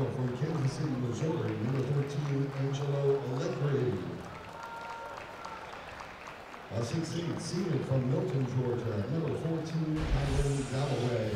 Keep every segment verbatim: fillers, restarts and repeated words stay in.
From Kansas City, Missouri, number thirteen, Angelo Allegri. Uh, sixteen, senior from Milton, Georgia, number fourteen, Kylan Galloway.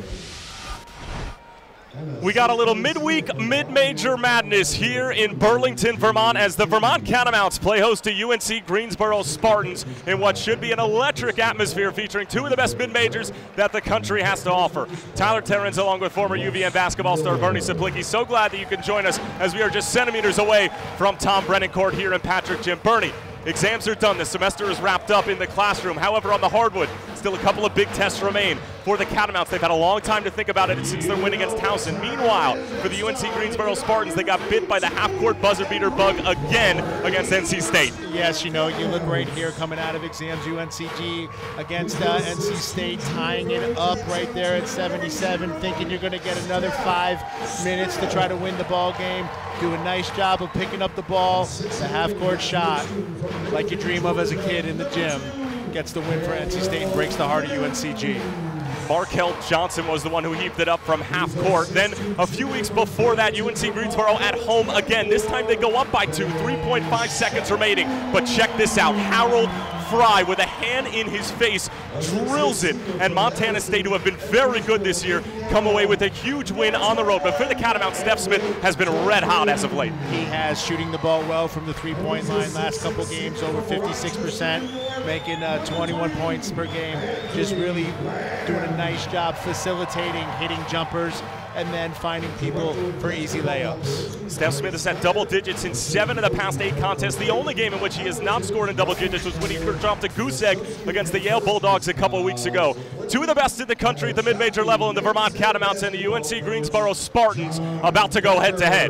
We got a little midweek mid-major madness here in Burlington, Vermont, as the Vermont Catamounts play host to U N C Greensboro Spartans in what should be an electric atmosphere featuring two of the best mid-majors that the country has to offer. Tyler Terrence along with former U V M basketball star Bernie Saplicki. So glad that you can join us as we are just centimeters away from Tom Brennan Court here in Patrick Gym. Bernie, exams are done. The semester is wrapped up in the classroom. However, on the hardwood, still a couple of big tests remain for the Catamounts. They've had a long time to think about it since their win against Towson. Meanwhile, for the U N C Greensboro Spartans, they got bit by the half-court buzzer beater bug again against N C State. Yes, you know, you look right here coming out of exams, U N C G against uh, N C State, tying it up right there at seventy-seven, thinking you're going to get another five minutes to try to win the ball game. Do a nice job of picking up the ball. The half-court shot, like you dream of as a kid in the gym, gets the win for N C State and breaks the heart of U N C G. Markel Johnson was the one who heaped it up from half court. Then a few weeks before that, U N C Greensboro at home again. This time they go up by two, three point five seconds remaining. But check this out, Harold Fry with a hand in his face drills it, and Montana State, who have been very good this year, come away with a huge win on the road. But for the Catamounts, Steph Smith has been red hot as of late. He has, shooting the ball well from the three-point line. Last couple games, over fifty-six percent, making uh, twenty-one points per game. Just really doing a nice job facilitating, hitting jumpers, and then finding people for easy layups. Steph Smith has had double digits in seven of the past eight contests. The only game in which he has not scored in double digits was when he dropped a goose egg against the Yale Bulldogs a couple of weeks ago. Two of the best in the country at the mid-major level in the Vermont Catamounts and the U N C Greensboro Spartans about to go head-to-head.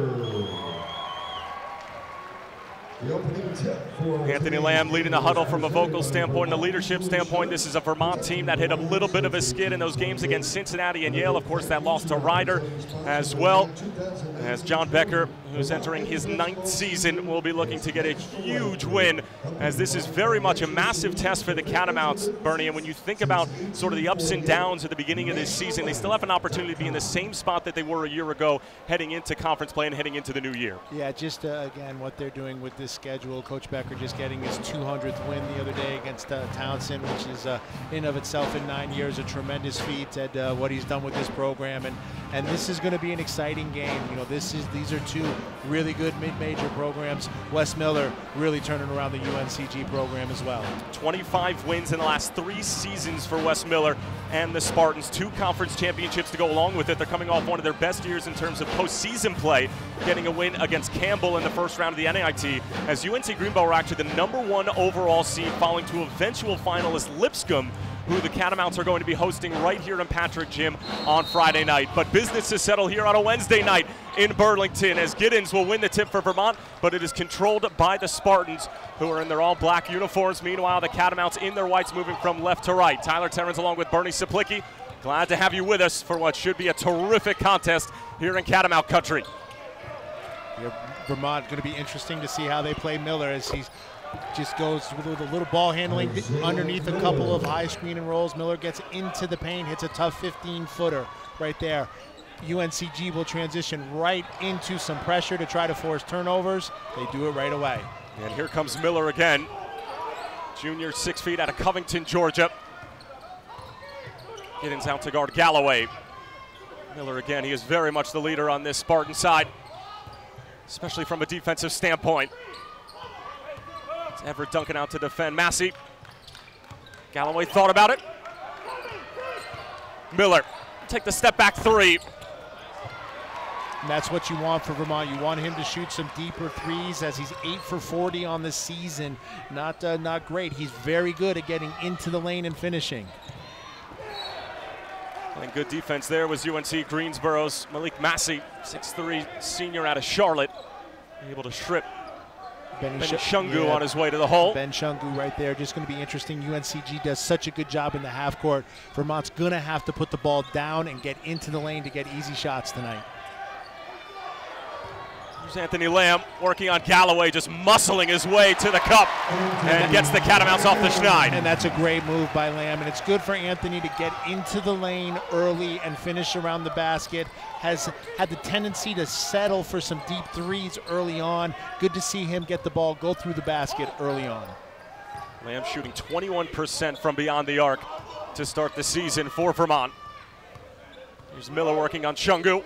Anthony Lamb leading the huddle from a vocal standpoint and a leadership standpoint. This is a Vermont team that hit a little bit of a skid in those games against Cincinnati and Yale. Of course, that lost to Ryder as well. As John Becker, who's entering his ninth season, will be looking to get a huge win, as this is very much a massive test for the Catamounts, Bernie. And when you think about sort of the ups and downs at the beginning of this season, they still have an opportunity to be in the same spot that they were a year ago, heading into conference play and heading into the new year. Yeah, just uh, again, what they're doing with this schedule. Coach Becker just getting his two hundredth win the other day against uh, Towson, which is uh, in of itself in nine years a tremendous feat at uh, what he's done with this program. And and this is going to be an exciting game. You know, this is these are two really good mid-major programs. Wes Miller really turning around the U N C G program as well. twenty-five wins in the last three seasons for Wes Miller and the Spartans. Two conference championships to go along with it. They're coming off one of their best years in terms of postseason play, getting a win against Campbell in the first round of the N A I T, as U N C Greensboro were actually the number one overall seed, falling to eventual finalist Lipscomb, who the Catamounts are going to be hosting right here in Patrick Gym on Friday night. But business is settled here on a Wednesday night in Burlington, as Giddens will win the tip for Vermont, but it is controlled by the Spartans, who are in their all-black uniforms. Meanwhile, the Catamounts in their whites, moving from left to right. Tyler Terrence along with Bernie Saplicki. Glad to have you with us for what should be a terrific contest here in Catamount country. Yeah, Vermont going to be interesting to see how they play Miller, as he's just goes with a little ball handling underneath a couple of high screen and rolls. Miller gets into the paint, hits a tough fifteen footer right there. U N C G will transition right into some pressure to try to force turnovers. They do it right away. And here comes Miller again. Junior, six feet out of Covington, Georgia. Giddens out to guard Galloway. Miller again, he is very much the leader on this Spartan side, especially from a defensive standpoint. It's Everett Duncan out to defend Massey. Galloway thought about it. Miller, take the step back three. And that's what you want for Vermont. You want him to shoot some deeper threes, as he's eight for forty on the season. Not, uh, not great. He's very good at getting into the lane and finishing. And good defense there was U N C Greensboro's Malik Massey, six three senior out of Charlotte, able to strip Ben Shungu yeah. on his way to the hole. Ben Shungu right there, just going to be interesting. U N C G does such a good job in the half court. Vermont's going to have to put the ball down and get into the lane to get easy shots tonight. Here's Anthony Lamb working on Galloway, just muscling his way to the cup and gets the catamounts off the schneid. And that's a great move by Lamb, and it's good for Anthony to get into the lane early and finish around the basket. Has had the tendency to settle for some deep threes early on. Good to see him get the ball, go through the basket early on. Lamb shooting twenty-one percent from beyond the arc to start the season for Vermont. Here's Miller working on Shungu.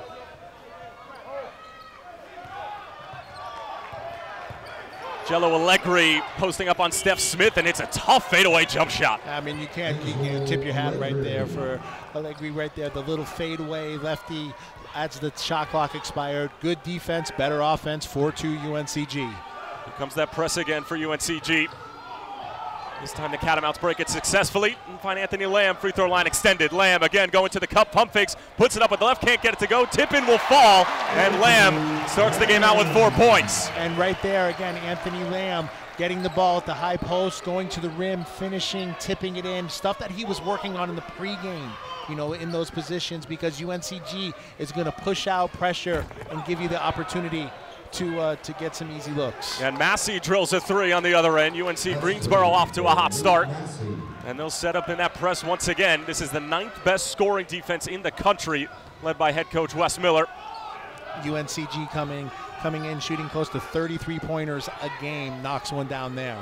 Jello Allegri posting up on Steph Smith, and it's a tough fadeaway jump shot. I mean, you can't you can tip your hat right there for Allegri right there. The little fadeaway lefty adds the shot clock expired. Good defense, better offense, four two U N C G. Here comes that press again for U N C G. This time the Catamounts break it successfully and find Anthony Lamb, free throw line extended. Lamb again going to the cup, pump fakes, puts it up with the left, can't get it to go. Tip-in will fall, and Lamb starts the game out with four points. And right there again, Anthony Lamb getting the ball at the high post, going to the rim, finishing, tipping it in, stuff that he was working on in the pregame, you know, in those positions, because U N C G is going to push out pressure and give you the opportunity to uh, to get some easy looks. And Massey drills a three on the other end. U N C Greensboro off to a hot start. And they'll set up in that press once again. This is the ninth best scoring defense in the country, led by head coach Wes Miller. U N C G coming coming in, shooting close to thirty-three pointers a game, knocks one down there.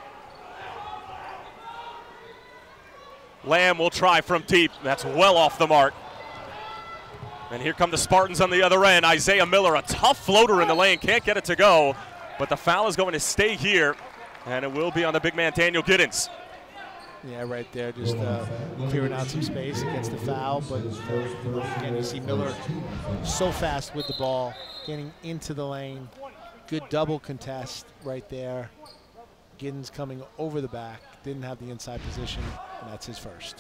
Lamb will try from deep. That's well off the mark. And here come the Spartans on the other end. Isaiah Miller, a tough floater in the lane, can't get it to go, but the foul is going to stay here, and it will be on the big man, Daniel Giddens. Yeah, right there, just uh, clearing out some space against the foul, but uh, again, you see Miller so fast with the ball, getting into the lane. Good double contest right there. Giddens coming over the back, didn't have the inside position, and that's his first.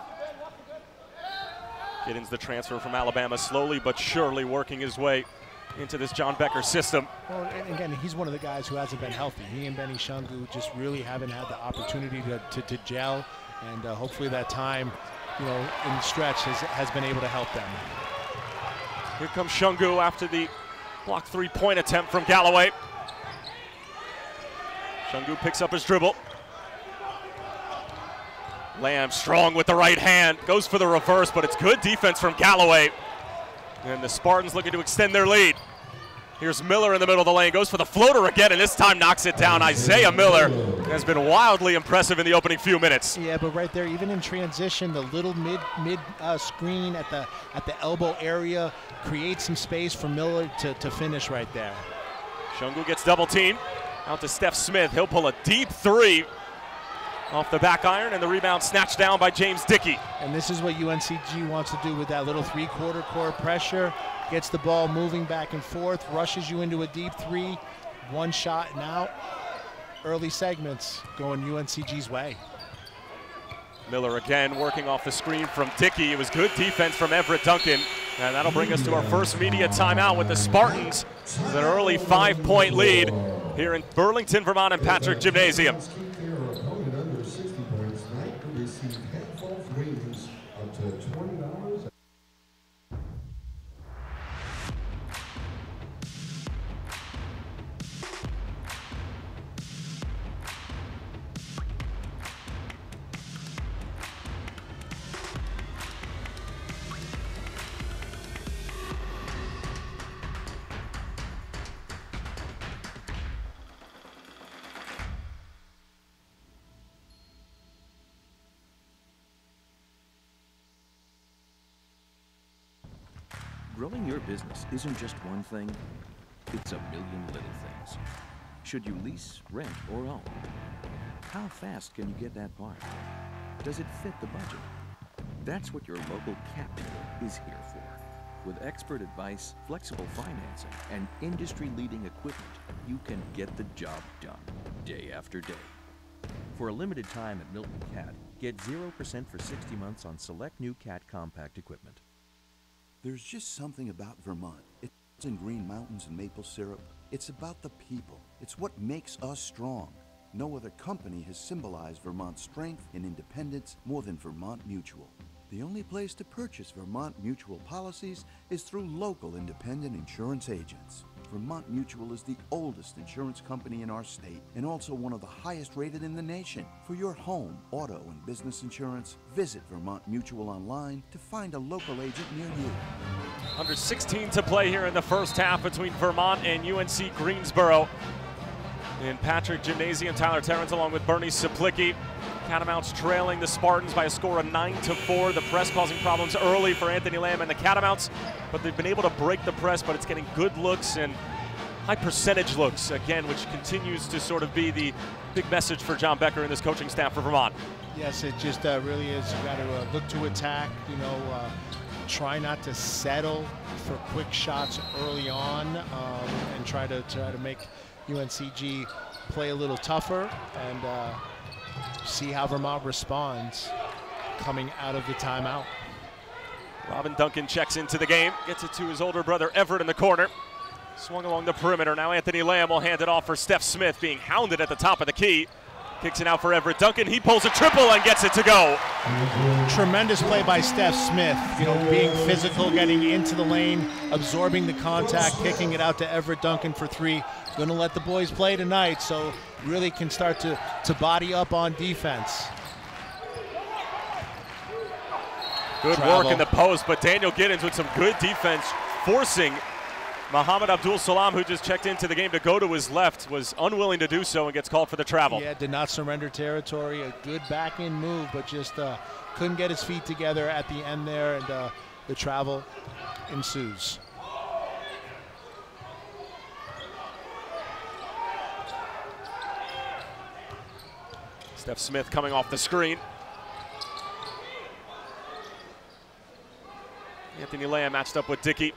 Giddens, the transfer from Alabama, slowly but surely working his way into this John Becker system. Well, and again, he's one of the guys who hasn't been healthy. He and Benny Shungu just really haven't had the opportunity to, to, to gel, and uh, hopefully that time, you know, in the stretch has, has been able to help them. Here comes Shungu after the block three-point attempt from Galloway. Shungu picks up his dribble. Lamb strong with the right hand, goes for the reverse, but it's good defense from Galloway. And the Spartans looking to extend their lead. Here's Miller in the middle of the lane, goes for the floater again, and this time knocks it down. Isaiah Miller has been wildly impressive in the opening few minutes. Yeah, but right there, even in transition, the little mid mid uh, screen at the at the elbow area creates some space for Miller to, to finish right there. Shungu gets double teamed. Out to Steph Smith. He'll pull a deep three off the back iron, and the rebound snatched down by James Dickey. And this is what U N C G wants to do with that little three-quarter court pressure. Gets the ball moving back and forth, rushes you into a deep three, one shot and out. Early segments going U N C G's way. Miller again working off the screen from Dickey. It was good defense from Everett Duncan. And that'll bring us to our first media timeout with the Spartans. With an early five-point lead here in Burlington, Vermont and Patrick Gymnasium. Growing your business isn't just one thing, it's a million little things. Should you lease, rent, or own? How fast can you get that part? Does it fit the budget? That's what your local Cat dealer is here for. With expert advice, flexible financing, and industry-leading equipment, you can get the job done, day after day. For a limited time at Milton Cat, get zero percent for sixty months on select new Cat compact equipment. There's just something about Vermont. It's in green mountains and maple syrup. It's about the people. It's what makes us strong. No other company has symbolized Vermont's strength and independence more than Vermont Mutual. The only place to purchase Vermont Mutual policies is through local independent insurance agents. Vermont Mutual is the oldest insurance company in our state and also one of the highest rated in the nation. For your home, auto, and business insurance, visit Vermont Mutual online to find a local agent near you. Under sixteen to play here in the first half between Vermont and U N C Greensboro. In Patrick Gymnasium, Tyler Terrence along with Bernie Saplicki. Catamounts trailing the Spartans by a score of nine to four. The press causing problems early for Anthony Lamb and the Catamounts, but they've been able to break the press, but it's getting good looks and high percentage looks, again, which continues to sort of be the big message for John Becker and this coaching staff for Vermont. Yes, it just uh, really is. You got to uh, look to attack, you know, uh, try not to settle for quick shots early on, um, and try to try to make U N C G play a little tougher and uh, see how Vermont responds coming out of the timeout. Robin Duncan checks into the game, gets it to his older brother Everett in the corner. Swung along the perimeter. Now Anthony Lamb will hand it off for Steph Smith, being hounded at the top of the key. Kicks it out for Everett Duncan. He pulls a triple and gets it to go. Tremendous play by Steph Smith, you know, being physical, getting into the lane, absorbing the contact, kicking it out to Everett Duncan for three. Going to let the boys play tonight, so really can start to, to body up on defense. Good Travel. work in the post, but Daniel Giddens with some good defense, forcing Muhammad Abdul Salam, who just checked into the game to go to his left, was unwilling to do so and gets called for the travel. Yeah, did not surrender territory. A good back-in move, but just uh, couldn't get his feet together at the end there, and uh, the travel ensues. Steph Smith coming off the screen. Anthony Lamb matched up with Dickey.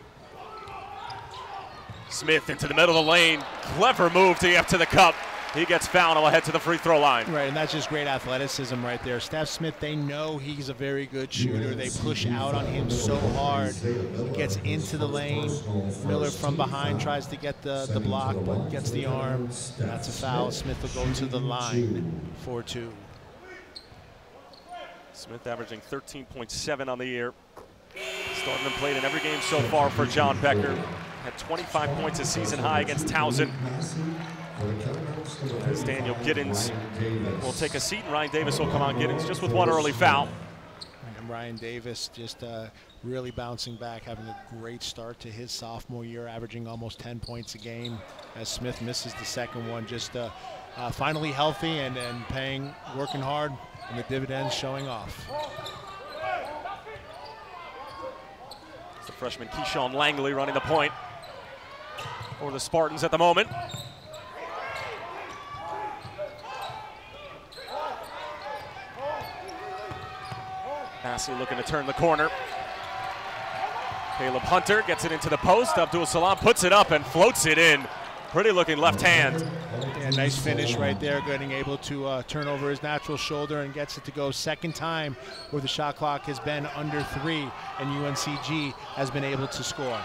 Smith into the middle of the lane. Clever move to get to the cup. He gets fouled and will head to the free throw line. Right, and that's just great athleticism right there. Steph Smith, they know he's a very good shooter. They push out on him so hard. He gets into the lane. Miller from behind tries to get the, the block, but gets the arm. That's a foul. Smith will go to the line for two. Smith averaging thirteen point seven on the year. Starting and played in every game so far for John Becker. Had twenty-five points a season high against Towson. As Daniel Giddens will take a seat, and Ryan Davis will come on. Giddens just with one early foul. And Ryan Davis just uh, really bouncing back, having a great start to his sophomore year, averaging almost ten points a game. As Smith misses the second one, just uh, uh, finally healthy and, and paying, working hard, and the dividends showing off. It's the freshman Keyshawn Langley running the point for the Spartans at the moment. Massey looking to turn the corner. Caleb Hunter gets it into the post. Abdul Salam puts it up and floats it in. Pretty looking left hand. Yeah, nice finish right there, getting able to uh, turn over his natural shoulder and gets it to go. Second time where the shot clock has been under three and U N C G has been able to score.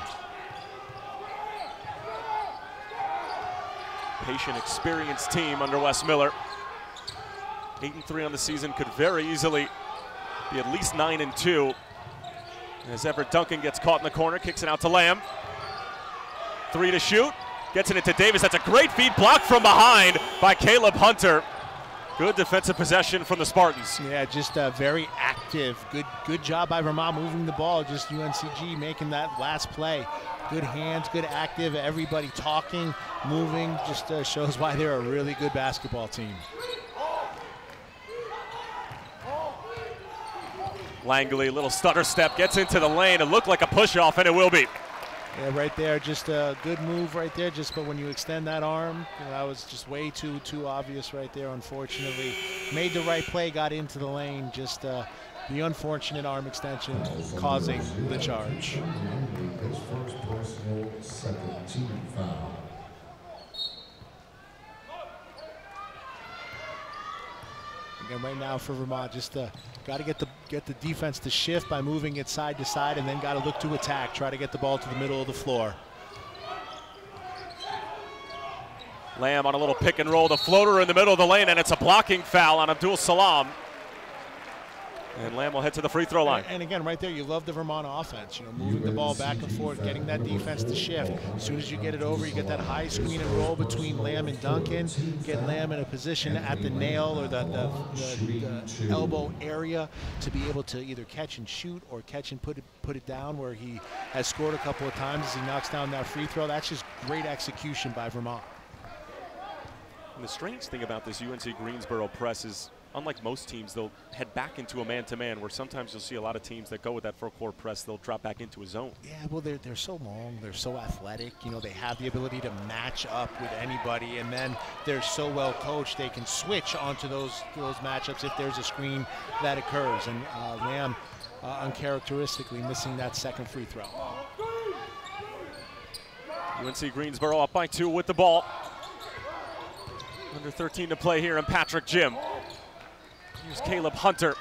Patient, experienced team under Wes Miller. Eight and three on the season, could very easily be at least nine and two. As Everett Duncan gets caught in the corner, kicks it out to Lamb. Three to shoot, gets it into Davis. That's a great feed, blocked from behind by Caleb Hunter. Good defensive possession from the Spartans. Yeah, just uh, very active. Good, good job by Vermont moving the ball. Just U N C G making that last play. Good hands, good active. Everybody talking, moving. Just uh, shows why they're a really good basketball team. Langley, little stutter step, gets into the lane. It looked like a push-off, and it will be. Yeah, right there, just a good move right there. Just but when you extend that arm, you know, that was just way too too obvious right there. Unfortunately, made the right play, got into the lane. Just uh, the unfortunate arm extension causing the charge. His first personal second team foul. Again, right now for Vermont, just uh, got to get the get the defense to shift by moving it side to side, and then got to look to attack, try to get the ball to the middle of the floor. Lamb on a little pick and roll, the floater in the middle of the lane, and it's a blocking foul on Abdul Salam. And Lamb will head to the free throw line. And again, right there, you love the Vermont offense. You know, moving the ball back and forth, getting that defense to shift. As soon as you get it over, you get that high screen and roll between Lamb and Duncan. Get Lamb in a position at the nail or the, the, the, the elbow area to be able to either catch and shoot or catch and put it, put it down, where he has scored a couple of times as he knocks down that free throw. That's just great execution by Vermont. And the strange thing about this U N C Greensboro press is, unlike most teams, they'll head back into a man-to-man, where sometimes you'll see a lot of teams that go with that full-court press, they'll drop back into a zone. Yeah, well, they're, they're so long, they're so athletic, you know, they have the ability to match up with anybody, and then they're so well coached, they can switch onto those, those matchups if there's a screen that occurs. And uh, Lamb, uh, uncharacteristically, missing that second free throw. U N C Greensboro up by two with the ball. Under thirteen to play here in Patrick Gym. Here's Caleb Hunter.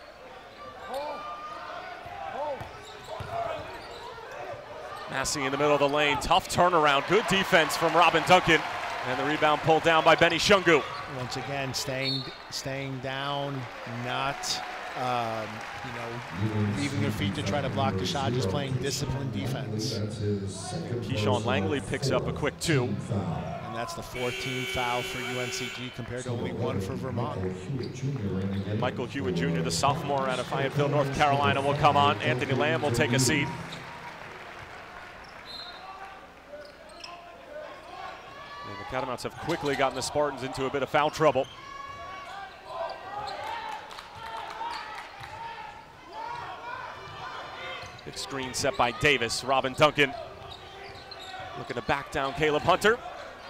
Massey in the middle of the lane. Tough turnaround. Good defense from Robin Duncan. And the rebound pulled down by Benny Shungu. Once again, staying staying down, not um, you know, leaving their feet to try to block the shot, just playing disciplined defense. Keyshawn Langley picks up a quick two. And that's the fourteenth foul for U N C G compared to only one for Vermont. Michael Hewitt Junior, the sophomore out of Fayetteville, North Carolina, will come on. Anthony Lamb will take a seat. And the Catamounts have quickly gotten the Spartans into a bit of foul trouble. Big screen set by Davis. Robin Duncan looking to back down Caleb Hunter.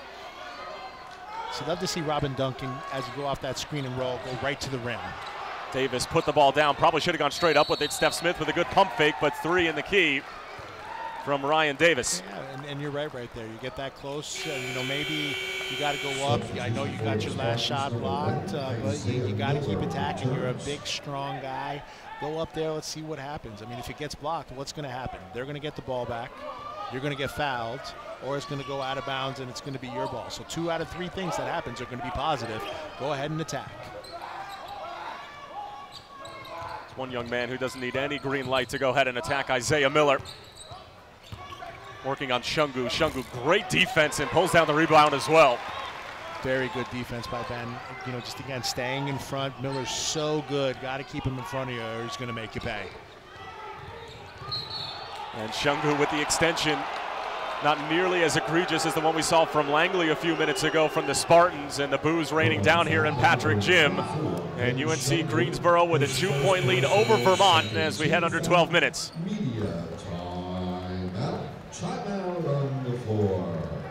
So love to see Robin Duncan, as you go off that screen and roll, go right to the rim. Davis put the ball down. Probably should have gone straight up with it. Steph Smith with a good pump fake, but three in the key from Ryan Davis. Yeah, and, and you're right right there. You get that close, uh, you know, maybe you got to go up. I know you got your last shot blocked, uh, but you, you got to keep attacking. You're a big, strong guy. Go up there. Let's see what happens. I mean, if it gets blocked, what's going to happen? They're going to get the ball back. You're going to get fouled, or it's going to go out of bounds and it's going to be your ball. So two out of three things that happens are going to be positive. Go ahead and attack. It's one young man who doesn't need any green light to go ahead and attack, Isaiah Miller. Working on Shungu. Shungu, great defense, and pulls down the rebound as well. Very good defense by Ben. You know, just again, staying in front. Miller's so good. Got to keep him in front of you or he's going to make you pay. And Shungu with the extension, not nearly as egregious as the one we saw from Langley a few minutes ago from the Spartans, and the boos raining down here in Patrick Gym. And U N C Greensboro with a two-point lead over Vermont as we head under twelve minutes. Media timeout. Timeout on the floor.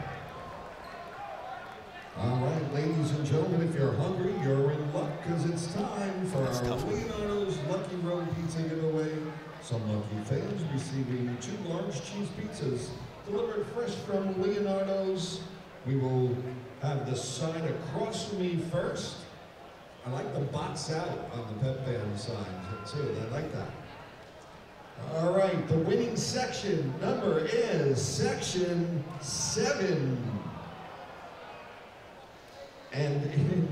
All right, ladies and gentlemen, if you're hungry, you're in luck, because it's time for That's our tough. Leonardo's Lucky Road Pizza giveaway. Some lucky fans receiving two large cheese pizzas delivered fresh from Leonardo's. We will have the sign across from me first. I like the box out on the Pep Band sign too. I like that. All right, the winning section number is section seven. And in,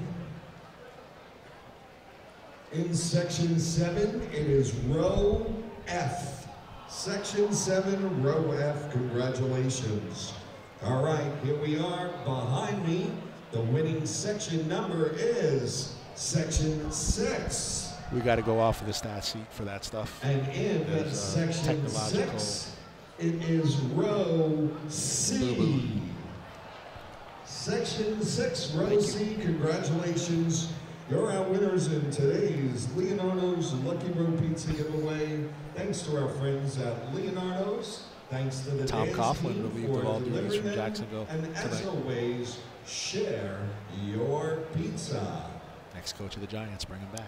in section seven, it is row F. Section seven, row F, congratulations. All right, here we are behind me. The winning section number is section six. We got to go off of the stat sheet for that stuff. And in There's, uh, section technological- six, it is row C. Boo-boo. Section six, row C, congratulations. You're our winners in today's Leonardo's Lucky Road Pizza giveaway. Thanks to our friends at Leonardo's. Thanks to the Tom dance Coughlin, team relieved for of all duties delivering from them. Jacksonville And as tonight. always, share your pizza. Next coach of the Giants, bring him back.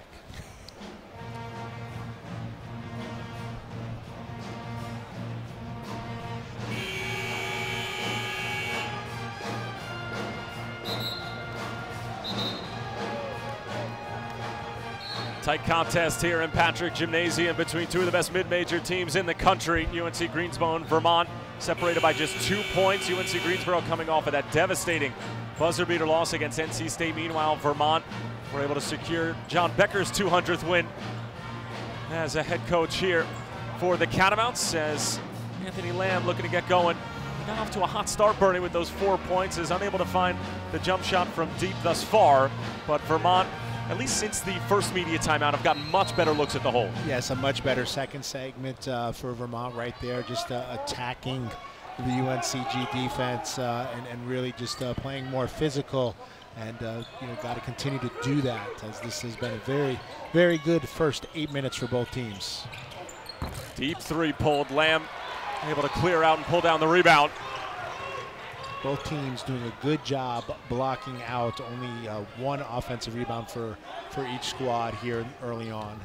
Tight contest here in Patrick Gymnasium between two of the best mid-major teams in the country. U N C Greensboro and Vermont separated by just two points. U N C Greensboro coming off of that devastating buzzer beater loss against N C State. Meanwhile, Vermont were able to secure John Becker's two hundredth win as a head coach here for the Catamounts, as Anthony Lamb looking to get going. He got off to a hot start, Bernie, with those four points, is unable to find the jump shot from deep thus far, but Vermont, at least since the first media timeout, have gotten much better looks at the hole. Yes, a much better second segment uh, for Vermont right there, just uh, attacking the U N C G defense uh, and, and really just uh, playing more physical, and uh, you know, got to continue to do that, as this has been a very, very good first eight minutes for both teams. Deep three pulled. Lamb able to clear out and pull down the rebound. Both teams doing a good job blocking out. Only uh, one offensive rebound for, for each squad here early on.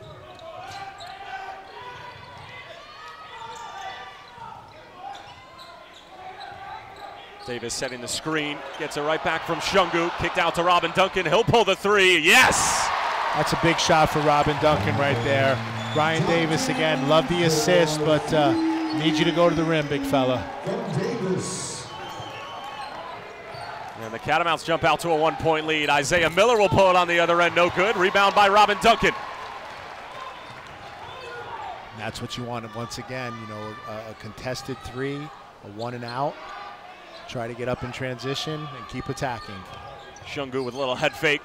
Davis setting the screen, gets it right back from Shungu, kicked out to Robin Duncan. He'll pull the three. Yes! That's a big shot for Robin Duncan right there. Ryan Davis again, love the assist, but uh, need you to go to the rim, big fella. And the Catamounts jump out to a one-point lead. Isaiah Miller will pull it on the other end, no good. Rebound by Robin Duncan. That's what you wanted once again, you know, a, a contested three, a one and out. Try to get up in transition and keep attacking. Shungu with a little head fake.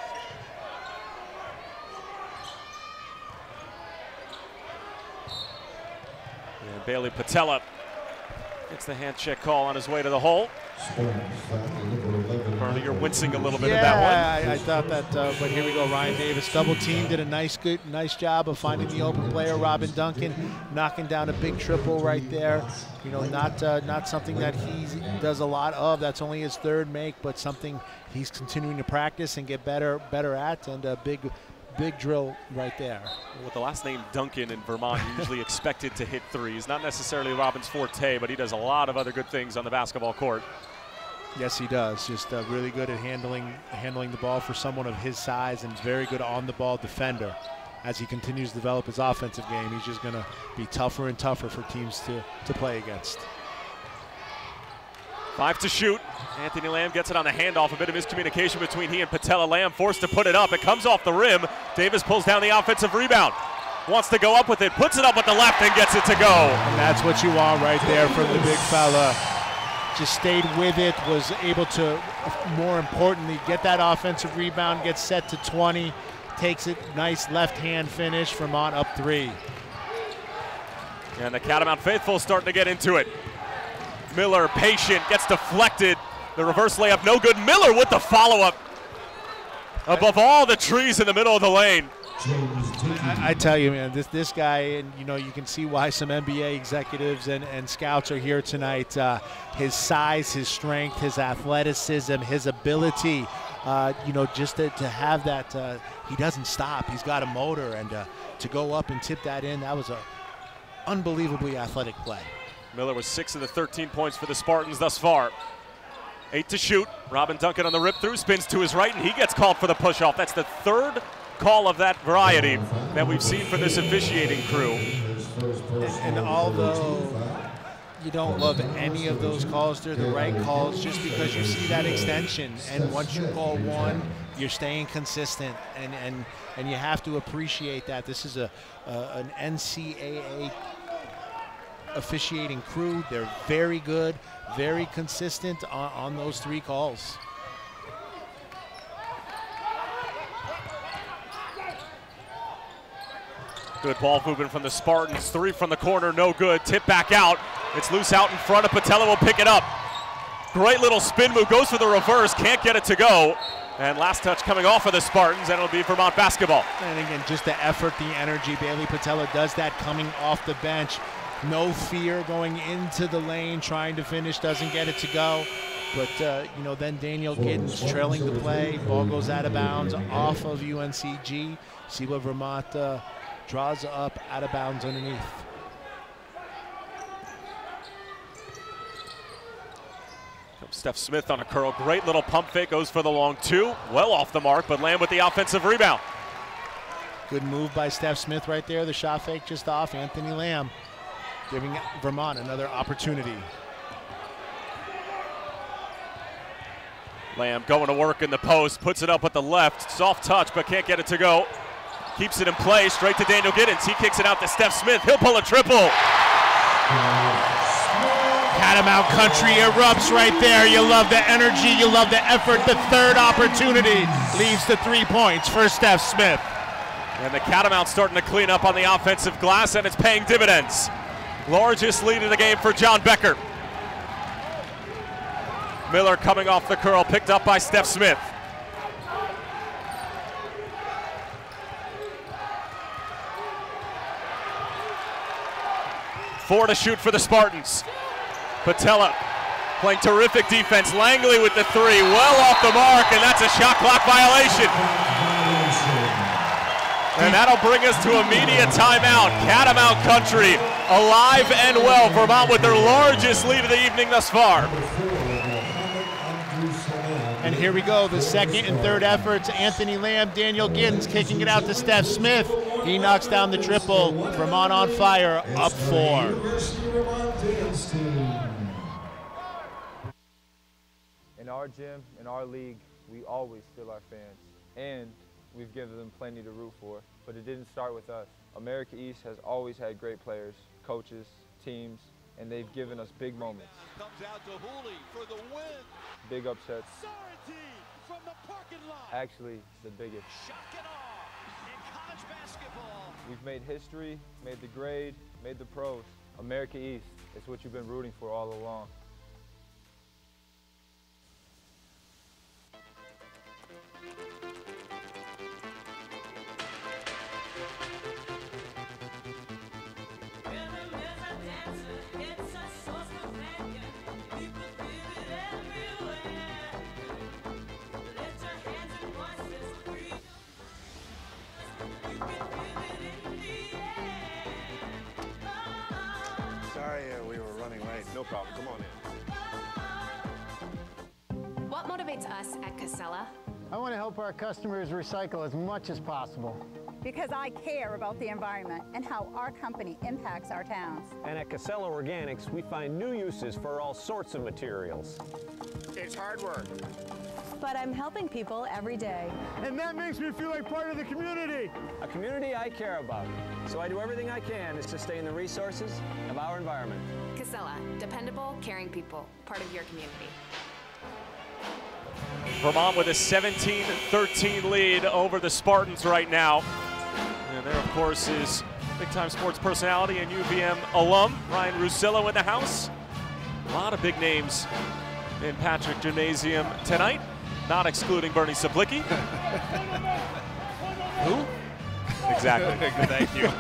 And Bailey Patella gets the hand check call on his way to the hole. Bernie, you're wincing a little bit yeah, at that one. I, I thought that, uh, but here we go. Ryan Davis, double team, did a nice, good, nice job of finding the open player. Robin Duncan knocking down a big triple right there. You know, not uh, not something that he does a lot of. That's only his third make, but something he's continuing to practice and get better, better at, and a big, big drill right there. With the last name Duncan in Vermont, usually expected to hit threes. Not necessarily Robin's forte, but he does a lot of other good things on the basketball court. Yes, he does. Just uh, really good at handling handling the ball for someone of his size, and very good on-the-ball defender. As he continues to develop his offensive game, he's just going to be tougher and tougher for teams to, to play against. Five to shoot. Anthony Lamb gets it on the handoff. A bit of miscommunication between he and Patella. Lamb forced to put it up. It comes off the rim. Davis pulls down the offensive rebound. Wants to go up with it. Puts it up with the left and gets it to go. And that's what you want right there from the big fella. Just stayed with it, was able to, more importantly, get that offensive rebound, gets set to twenty, takes it, nice left-hand finish. Vermont up three. And the Catamount faithful starting to get into it. Miller, patient, gets deflected. The reverse layup, no good. Miller with the follow-up. Above all the trees in the middle of the lane. I, I tell you, man, this this guy, and you know, you can see why some N B A executives and, and scouts are here tonight. Uh, his size, his strength, his athleticism, his ability, uh, you know, just to, to have that, uh, he doesn't stop. He's got a motor, and uh, to go up and tip that in, that was a unbelievably athletic play. Miller with six of the thirteen points for the Spartans thus far. Eight to shoot. Robin Duncan on the rip through, spins to his right, and he gets called for the push-off. That's the third call of that variety that we've seen for this officiating crew. And, and although you don't love any of those calls, they're the right calls just because you see that extension. And once you call one, you're staying consistent, and, and, and you have to appreciate that. This is a, a an N C double A officiating crew. They're very good, very consistent on, on those three calls. Good ball movement from the Spartans. Three from the corner, no good. Tip back out. It's loose out in front of Patella. Will pick it up. Great little spin move. Goes for the reverse. Can't get it to go. And last touch coming off of the Spartans, and it'll be Vermont basketball. And again, just the effort, the energy. Bailey Patella does that coming off the bench. No fear going into the lane, trying to finish, doesn't get it to go. But, uh, you know, then Daniel Giddens trailing the play. Ball goes out of bounds off of U N C G. See what Vermont uh, draws up out of bounds underneath. Steph Smith on a curl. Great little pump fake. Goes for the long two. Well off the mark, but Lamb with the offensive rebound. Good move by Steph Smith right there. The shot fake just off. Anthony Lamb giving Vermont another opportunity. Lamb going to work in the post. Puts it up with the left. Soft touch, but can't get it to go. keeps it in play, straight to Daniel Giddens. He kicks it out to Steph Smith. He'll pull a triple. Catamount country erupts right there. You love the energy, you love the effort. The third opportunity leaves the three points for Steph Smith. And the Catamounts starting to clean up on the offensive glass, and it's paying dividends. Largest lead in the game for John Becker. Miller coming off the curl, picked up by Steph Smith. Four to shoot for the Spartans. Patella playing terrific defense. Langley with the three, well off the mark, and that's a shot clock violation. And that'll bring us to immediate timeout. Catamount country alive and well. Vermont with their largest lead of the evening thus far. And here we go, the second and third efforts. Anthony Lamb, Daniel Giddens kicking it out to Steph Smith. He knocks down the triple. Vermont on fire, up four. In our gym, in our league, we always feel our fans. And we've given them plenty to root for, but it didn't start with us. America East has always had great players, coaches, teams, and they've given us big moments. Comes out to Hooley for the win. Big upsets. Sorrentine from the parking lot. Actually, the biggest. Shock it off in college basketball. We've made history, made the grade, made the pros. America East is what you've been rooting for all along. Sorry, uh, we were running late. No problem. Come on in. What motivates us at Casella? I want to help our customers recycle as much as possible. Because I care about the environment and how our company impacts our towns. And at Casella Organics, we find new uses for all sorts of materials. It's hard work. But I'm helping people every day. And that makes me feel like part of the community. A community I care about. So I do everything I can to sustain the resources of our environment. Casella, dependable, caring people, part of your community. Vermont with a seventeen thirteen lead over the Spartans right now. And there, of course, is big-time sports personality and U V M alum Ryan Russillo in the house. A lot of big names in Patrick Gymnasium tonight, not excluding Bernie Sablicki. Who? Exactly. Thank you.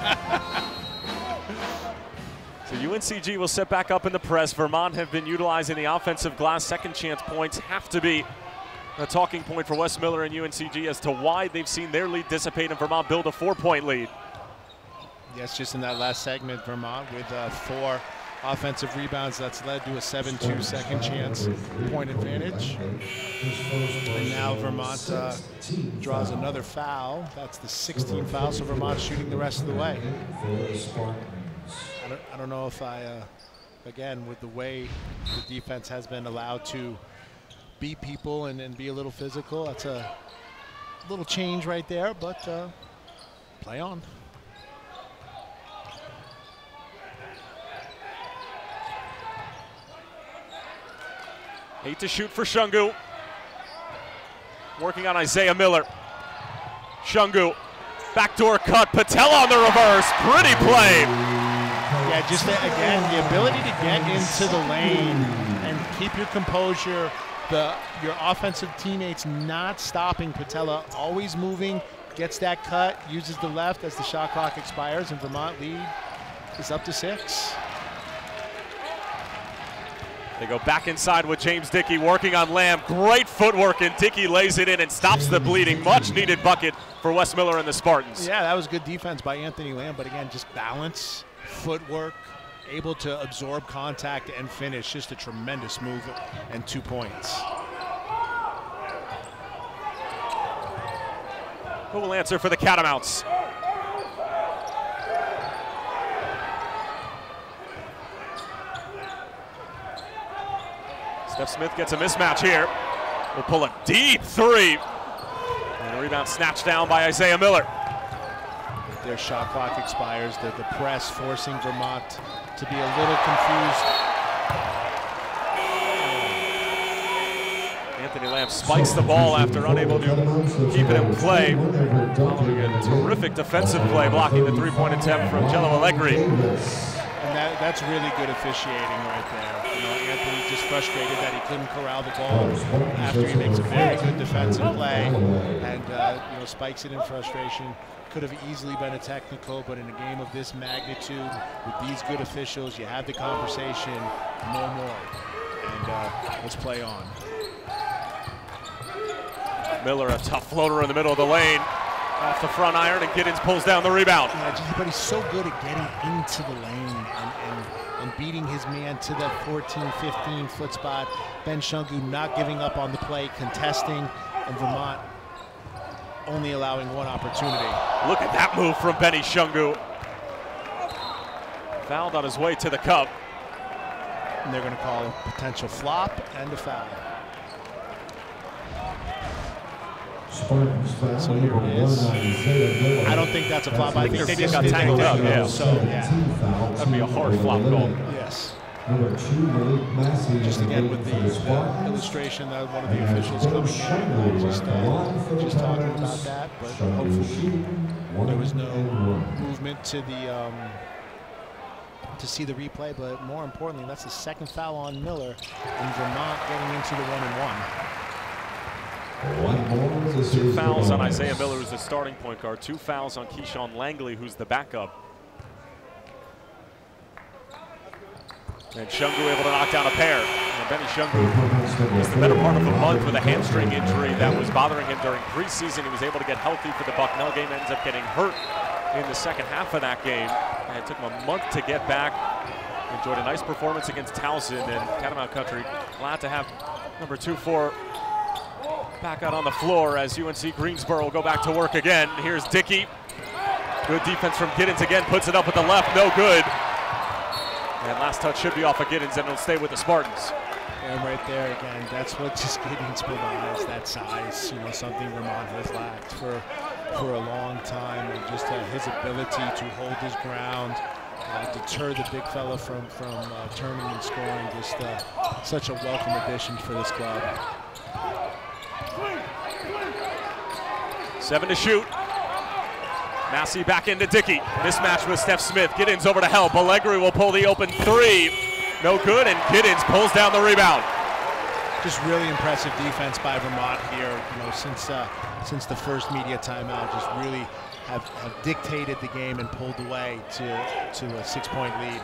So U N C G will set back up in the press. Vermont have been utilizing the offensive glass. Second chance points have to be a talking point for Wes Miller and U N C G as to why they've seen their lead dissipate and Vermont build a four-point lead. Yes, just in that last segment, Vermont with uh, four offensive rebounds. That's led to a seven two second chance point advantage. And now Vermont uh, draws another foul. That's the sixteenth foul, so Vermont shooting the rest of the way. I don't, I don't know if I, uh, again, with the way the defense has been allowed to beat people and, and be a little physical, that's a little change right there, but uh, play on. Eight to shoot for Shungu. Working on Isaiah Miller. Shungu, backdoor cut, Patella on the reverse, pretty play. Yeah, just the, again, the ability to get into the lane and keep your composure, the your offensive teammates not stopping Patella, always moving, gets that cut, uses the left as the shot clock expires, and Vermont lead is up to six. They go back inside with James Dickey working on Lamb. Great footwork, and Dickey lays it in and stops the bleeding. Much needed bucket for Wes Miller and the Spartans. Yeah, that was good defense by Anthony Lamb, but again, just balance, footwork, able to absorb contact and finish. Just a tremendous move and two points. Who will answer for the Catamounts? Steph Smith gets a mismatch here. Will pull a deep three. And a rebound snatched down by Isaiah Miller. Their shot clock expires. The, the press forcing Vermont to be a little confused. Anthony Lamb spikes the ball after unable to keep it in play. Following a terrific defensive play, blocking the three-point attempt from Jello Allegri. And that, that's really good officiating right there. You know, Anthony just frustrated that he couldn't corral the ball after he makes a very good defensive play, and uh, you know, spikes it in frustration. Could have easily been a technical, but in a game of this magnitude, with these good officials, you have the conversation, no more. And uh, let's play on. Miller, a tough floater in the middle of the lane. Off the front iron, and Giddens pulls down the rebound. Yeah, but he's so good at getting into the lane and, and, and beating his man to that fourteen, fifteen foot spot. Ben Shungu not giving up on the play, contesting, and Vermont only allowing one opportunity. Look at that move from Benny Shungu. Fouled on his way to the cup. And they're going to call a potential flop and a foul. So here it is. I don't think that's a flop. I think they just got tangled up. Yeah. So yeah, that'd be a hard flop call. Yes. Just again with the, the illustration that one of the officials coming in, just uh, just talking about that, but hopefully there was no movement to the um, to see the replay. But more importantly, that's the second foul on Miller, and Vermont getting into the one and one. Two fouls on Isaiah Miller, who's the starting point guard. Two fouls on Keyshawn Langley, who's the backup. And Shungu able to knock down a pair. And Benny Shungu missed the better part of a month with a hamstring injury that was bothering him during preseason. He was able to get healthy for the Bucknell game, ends up getting hurt in the second half of that game. And it took him a month to get back. Enjoyed a nice performance against Towson, and Catamount Country glad to have number two four back out on the floor as U N C Greensboro will go back to work again. Here's Dickey. Good defense from Giddens again, puts it up with the left, no good. And last touch should be off of Giddens, and it'll stay with the Spartans. And right there again, that's what just Giddens provides, that size, you know, something Vermont has lacked for for a long time, and just uh, his ability to hold his ground, uh, deter the big fella from, from uh, turning and scoring, just uh, such a welcome addition for this club. Seven to shoot. Massey back into Dickey. Mismatch with Steph Smith. Giddens over to help. Allegri will pull the open three. No good, and Giddens pulls down the rebound. Just really impressive defense by Vermont here. You know, since uh, since the first media timeout, just really have, have dictated the game and pulled away to to a six-point lead.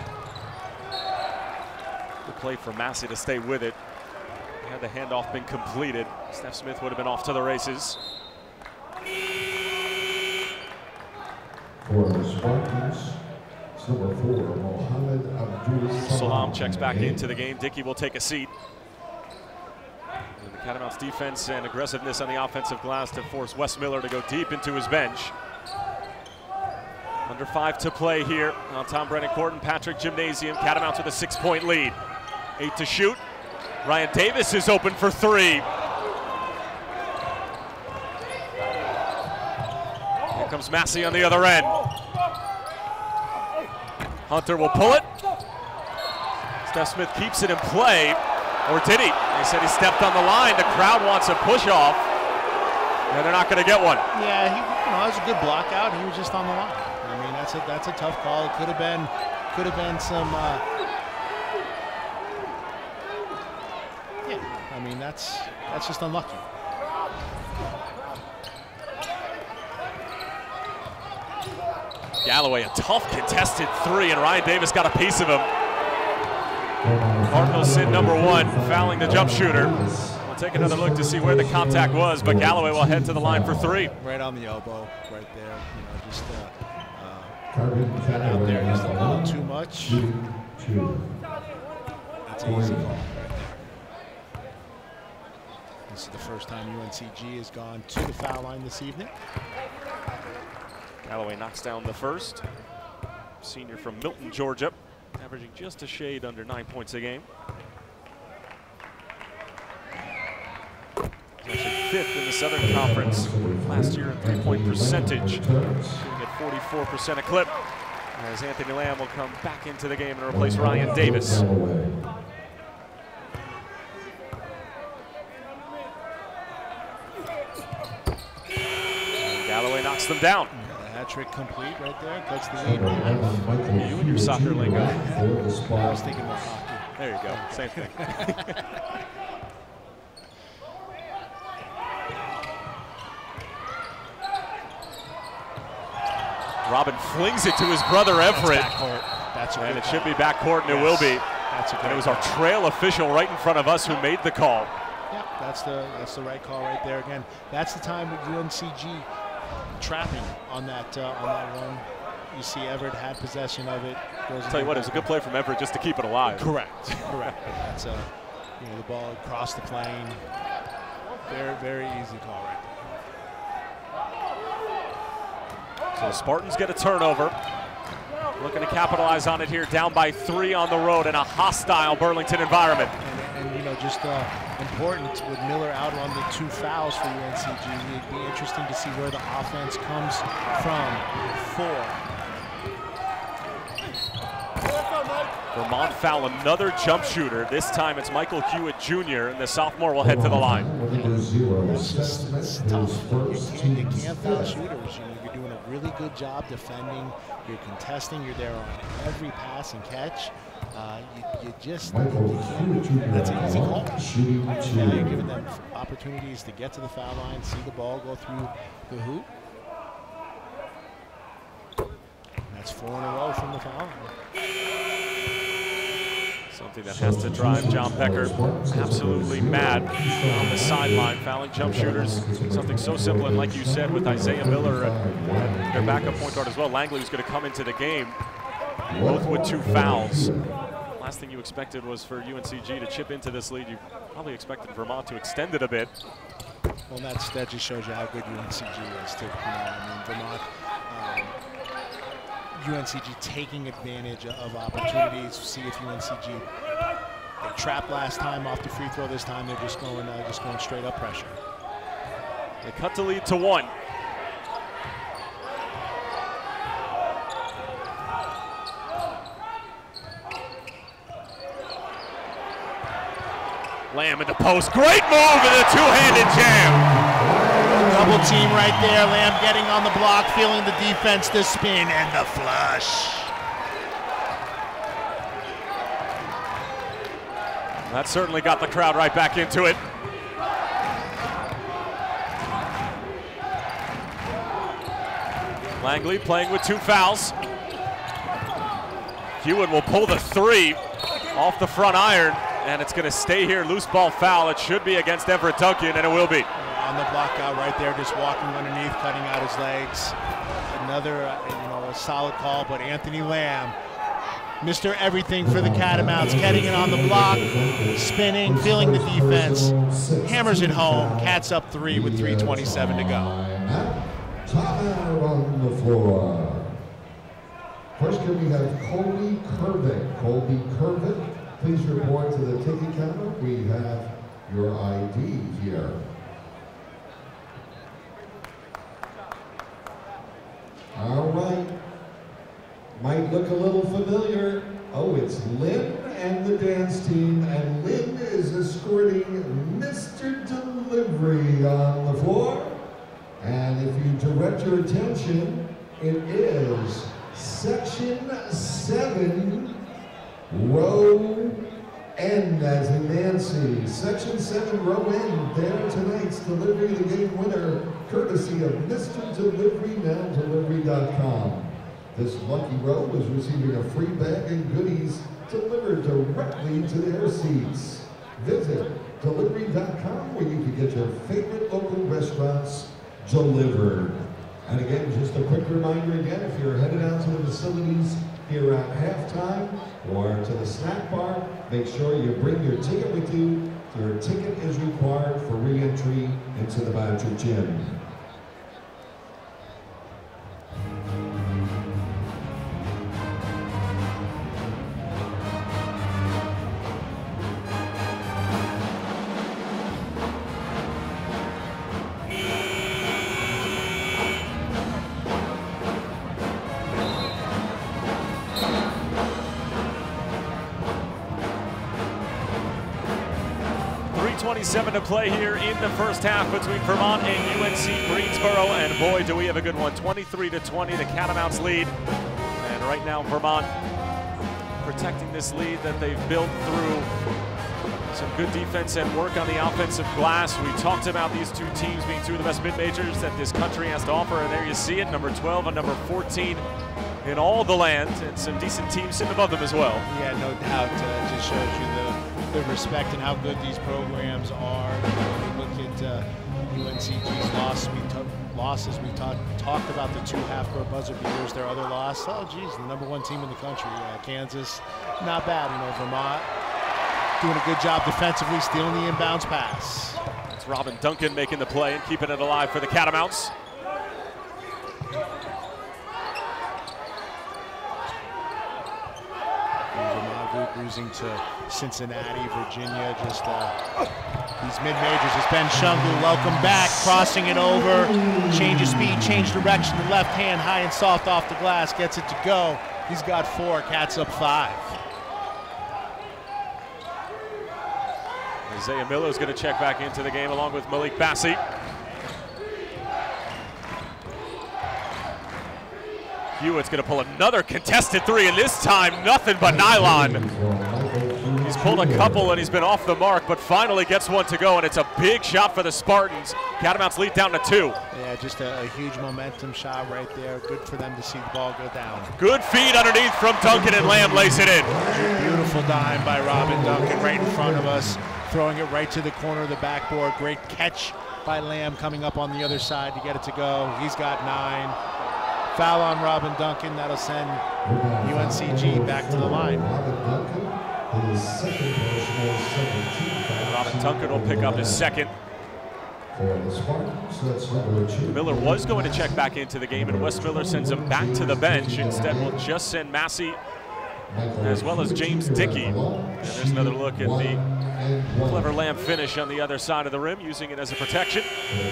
Good play for Massey to stay with it. Had the handoff been completed, Steph Smith would have been off to the races. For the Spartans, it's number four, Mohamed Abdul Salam checks back into the game. Dickey will take a seat. And the Catamounts defense and aggressiveness on the offensive glass to force Wes Miller to go deep into his bench. Under five to play here on Tom Brennan Court and Patrick Gymnasium. Catamounts with a six-point lead. Eight to shoot. Ryan Davis is open for three. Here comes Massey on the other end. Hunter will pull it. Steph Smith keeps it in play. Or did he? They said he stepped on the line. The crowd wants a push off. And they're not going to get one. Yeah, he, you know, that was a good block out. He was just on the line. I mean, that's a that's a tough call. It could have been could have been some uh, I mean, that's that's just unlucky. Galloway, a tough contested three, and Ryan Davis got a piece of him. Cardinals sin number one, fouling the jump shooter. We'll take another look to see where the contact was, but Galloway will head to the line for three. Right on the elbow, right there. You know, just uh, uh, out there just a little too much. That's an easy call right there. This is the first time U N C G has gone to the foul line this evening. Galloway knocks down the first. Senior from Milton, Georgia, averaging just a shade under nine points a game. He's actually fifth in the Southern Conference last year in three-point percentage, shooting at forty-four percent a clip, as Anthony Lamb will come back into the game and replace Ryan Davis. And Galloway knocks them down. The hat trick complete right there. Cuts the lead. You and your soccer lingo. I was thinking about hockey. There you go. Same thing. Robin flings it to his brother Everett. That's backcourt. That's a and good it should call. be backcourt, and Yes. it will be. That's a and great it was our call. trail official right in front of us who made the call. Yep, that's the that's the right call right there. Again, that's the time with U N C G trapping on that uh, on that run. You see Everett had possession of it. Goes I'll tell you what, it was a good play from Everett just to keep it alive. Correct, correct. But that's uh, you know, the ball across the plane. Very, very easy call right there. So the Spartans get a turnover. Looking to capitalize on it here, down by three on the road in a hostile Burlington environment. And, and you know, just uh, important with Miller out on the two fouls for U N C G. It'd be interesting to see where the offense comes from. Four. Vermont foul another jump shooter. This time it's Michael Hewitt Junior, and the sophomore will head to the line. It's just, it's tough. You can't, you can't foul shooters. You know, you're doing a really good job defending. You're contesting. You're there on every pass and catch. Uh, you, you just you can't. That's an easy call. Now you're giving them opportunities to get to the foul line, see the ball go through the hoop. And that's four in a row from the foul line. Something that has to drive John Becker absolutely mad on the sideline, fouling jump shooters. Something so simple, and like you said, with Isaiah Miller, uh, their backup point guard as well, Langley was going to come into the game, both with two fouls. Last thing you expected was for U N C G to chip into this lead. You probably expected Vermont to extend it a bit. Well, that's, that just shows you how good U N C G is, too. You know, I mean, Vermont, um, U N C G taking advantage of opportunities. See if U N C G, they trapped last time off the free throw. This time they're just going, uh, just going straight up pressure. They cut the lead to one. Lamb in the post. Great move and a two-handed jam. Double team right there. Lamb getting on the block, feeling the defense, the spin, and the flush. That certainly got the crowd right back into it. Langley playing with two fouls. Hewitt will pull the three off the front iron, and it's going to stay here. Loose ball foul. It should be against Everett Duncan, and it will be. On the block out right there, just walking underneath, cutting out his legs. Another, uh, you know, a solid call, but Anthony Lamb, Mister Everything for the Catamounts, getting it on the block, spinning, feeling the defense, hammers it home. Cats up three with three twenty-seven to go. Timeout on the floor. First here we have Colby Kervick. Colby Kervick, please report to the ticket counter. We have your I D here. All right. Might look a little familiar. Oh, it's Lynn and the dance team, and Lynn is escorting Mister Delivery on the floor. And if you direct your attention, it is section seven, row N as in Nancy. Section seven, row N, there tonight's Delivery, the game winner, courtesy of Mister Delivery, now delivery dot com. This lucky row is receiving a free bag and goodies delivered directly to their seats. Visit delivery dot com where you can get your favorite local restaurants delivered. And again, just a quick reminder again, if you're headed out to the facilities here at halftime or to the snack bar, make sure you bring your ticket with you. Your ticket is required for re-entry into the Badger Gym. three twenty-seven to play here in the first half between Vermont and U N C Greensboro, and boy, do we have a good one. twenty-three to twenty, the Catamounts lead. And right now, Vermont protecting this lead that they've built through some good defense and work on the offensive glass. We talked about these two teams being two of the best mid-majors that this country has to offer, and there you see it, number twelve and number fourteen in all the land, and some decent teams sitting above them as well. Yeah, no doubt. Uh, just shows you the, the respect and how good these programs are. When we look at uh, U N C G's loss, we took losses. We talk, talked about the two half-court buzzer beaters. Their other loss, oh geez, the number one team in the country, uh, Kansas, not bad. You know, Vermont doing a good job defensively, stealing the inbounds pass. It's Robin Duncan making the play and keeping it alive for the Catamounts. Losing to Cincinnati, Virginia, just uh, these mid-majors. It's Ben Shungu, welcome back, crossing it over, change of speed, change direction, the left hand high and soft off the glass, gets it to go. He's got four, Cats up five. Isaiah Miller is going to check back into the game along with Malik Bassi. Hewitt's going to pull another contested three, and this time nothing but nylon. He's pulled a couple and he's been off the mark, but finally gets one to go, and it's a big shot for the Spartans. Catamounts lead down to two. Yeah, just a, a huge momentum shot right there. Good for them to see the ball go down. Good feed underneath from Duncan, and Lamb lays it in. Beautiful dime by Robin Duncan right in front of us, throwing it right to the corner of the backboard. Great catch by Lamb coming up on the other side to get it to go. He's got nine. Foul on Robin Duncan. That'll send U N C G back to the line. Robin Duncan will pick up his second. Miller was going to check back into the game, and Wes Miller sends him back to the bench. Instead, we'll just send Massey as well as James Dickey. And there's another look at the clever Lamb finish on the other side of the rim, using it as a protection.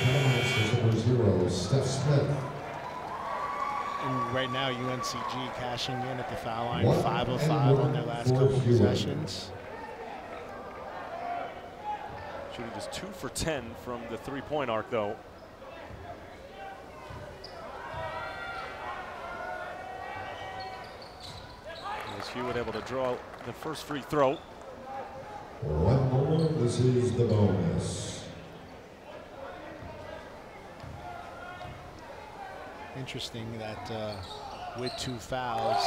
And right now, U N C G cashing in at the foul line, five of five on their last couple possessions. Shooting just two for ten from the three-point arc, though. As Hewitt able to draw the first free throw. One more, this is the bonus. Interesting that uh, with two fouls,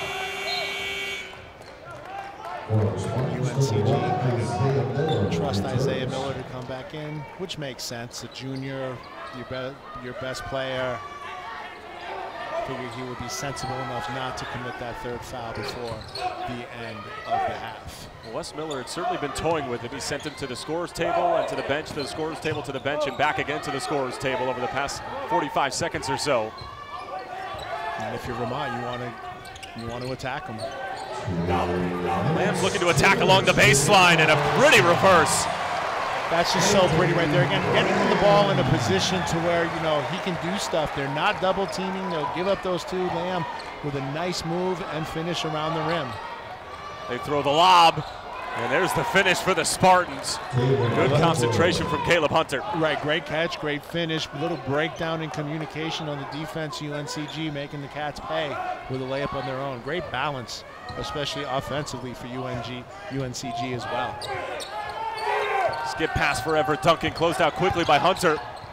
U N C G trust Isaiah Miller to come back in, which makes sense. A junior, your, be your best player. Figured he would be sensible enough not to commit that third foul before the end of the half. Well, Wes Miller had certainly been toying with it. He sent him to the scorer's table and to the bench, to the scorer's table, to the bench, and back again to the scorer's table over the past forty-five seconds or so. And if you're Vermont, you want to you want to attack him. Lamb's looking to attack along the baseline, and a pretty reverse. That's just so pretty right there. Again, getting the ball in a position to where, you know, he can do stuff. They're not double teaming. They'll give up those two. Lamb with a nice move and finish around the rim. They throw the lob, and there's the finish for the Spartans. Good concentration from Caleb Hunter. Right, great catch, great finish. A little breakdown in communication on the defense. U N C G making the Cats pay with a layup on their own. Great balance, especially offensively for U N G, U N C G as well. Skip pass for Everett Duncan, closed out quickly by Hunter.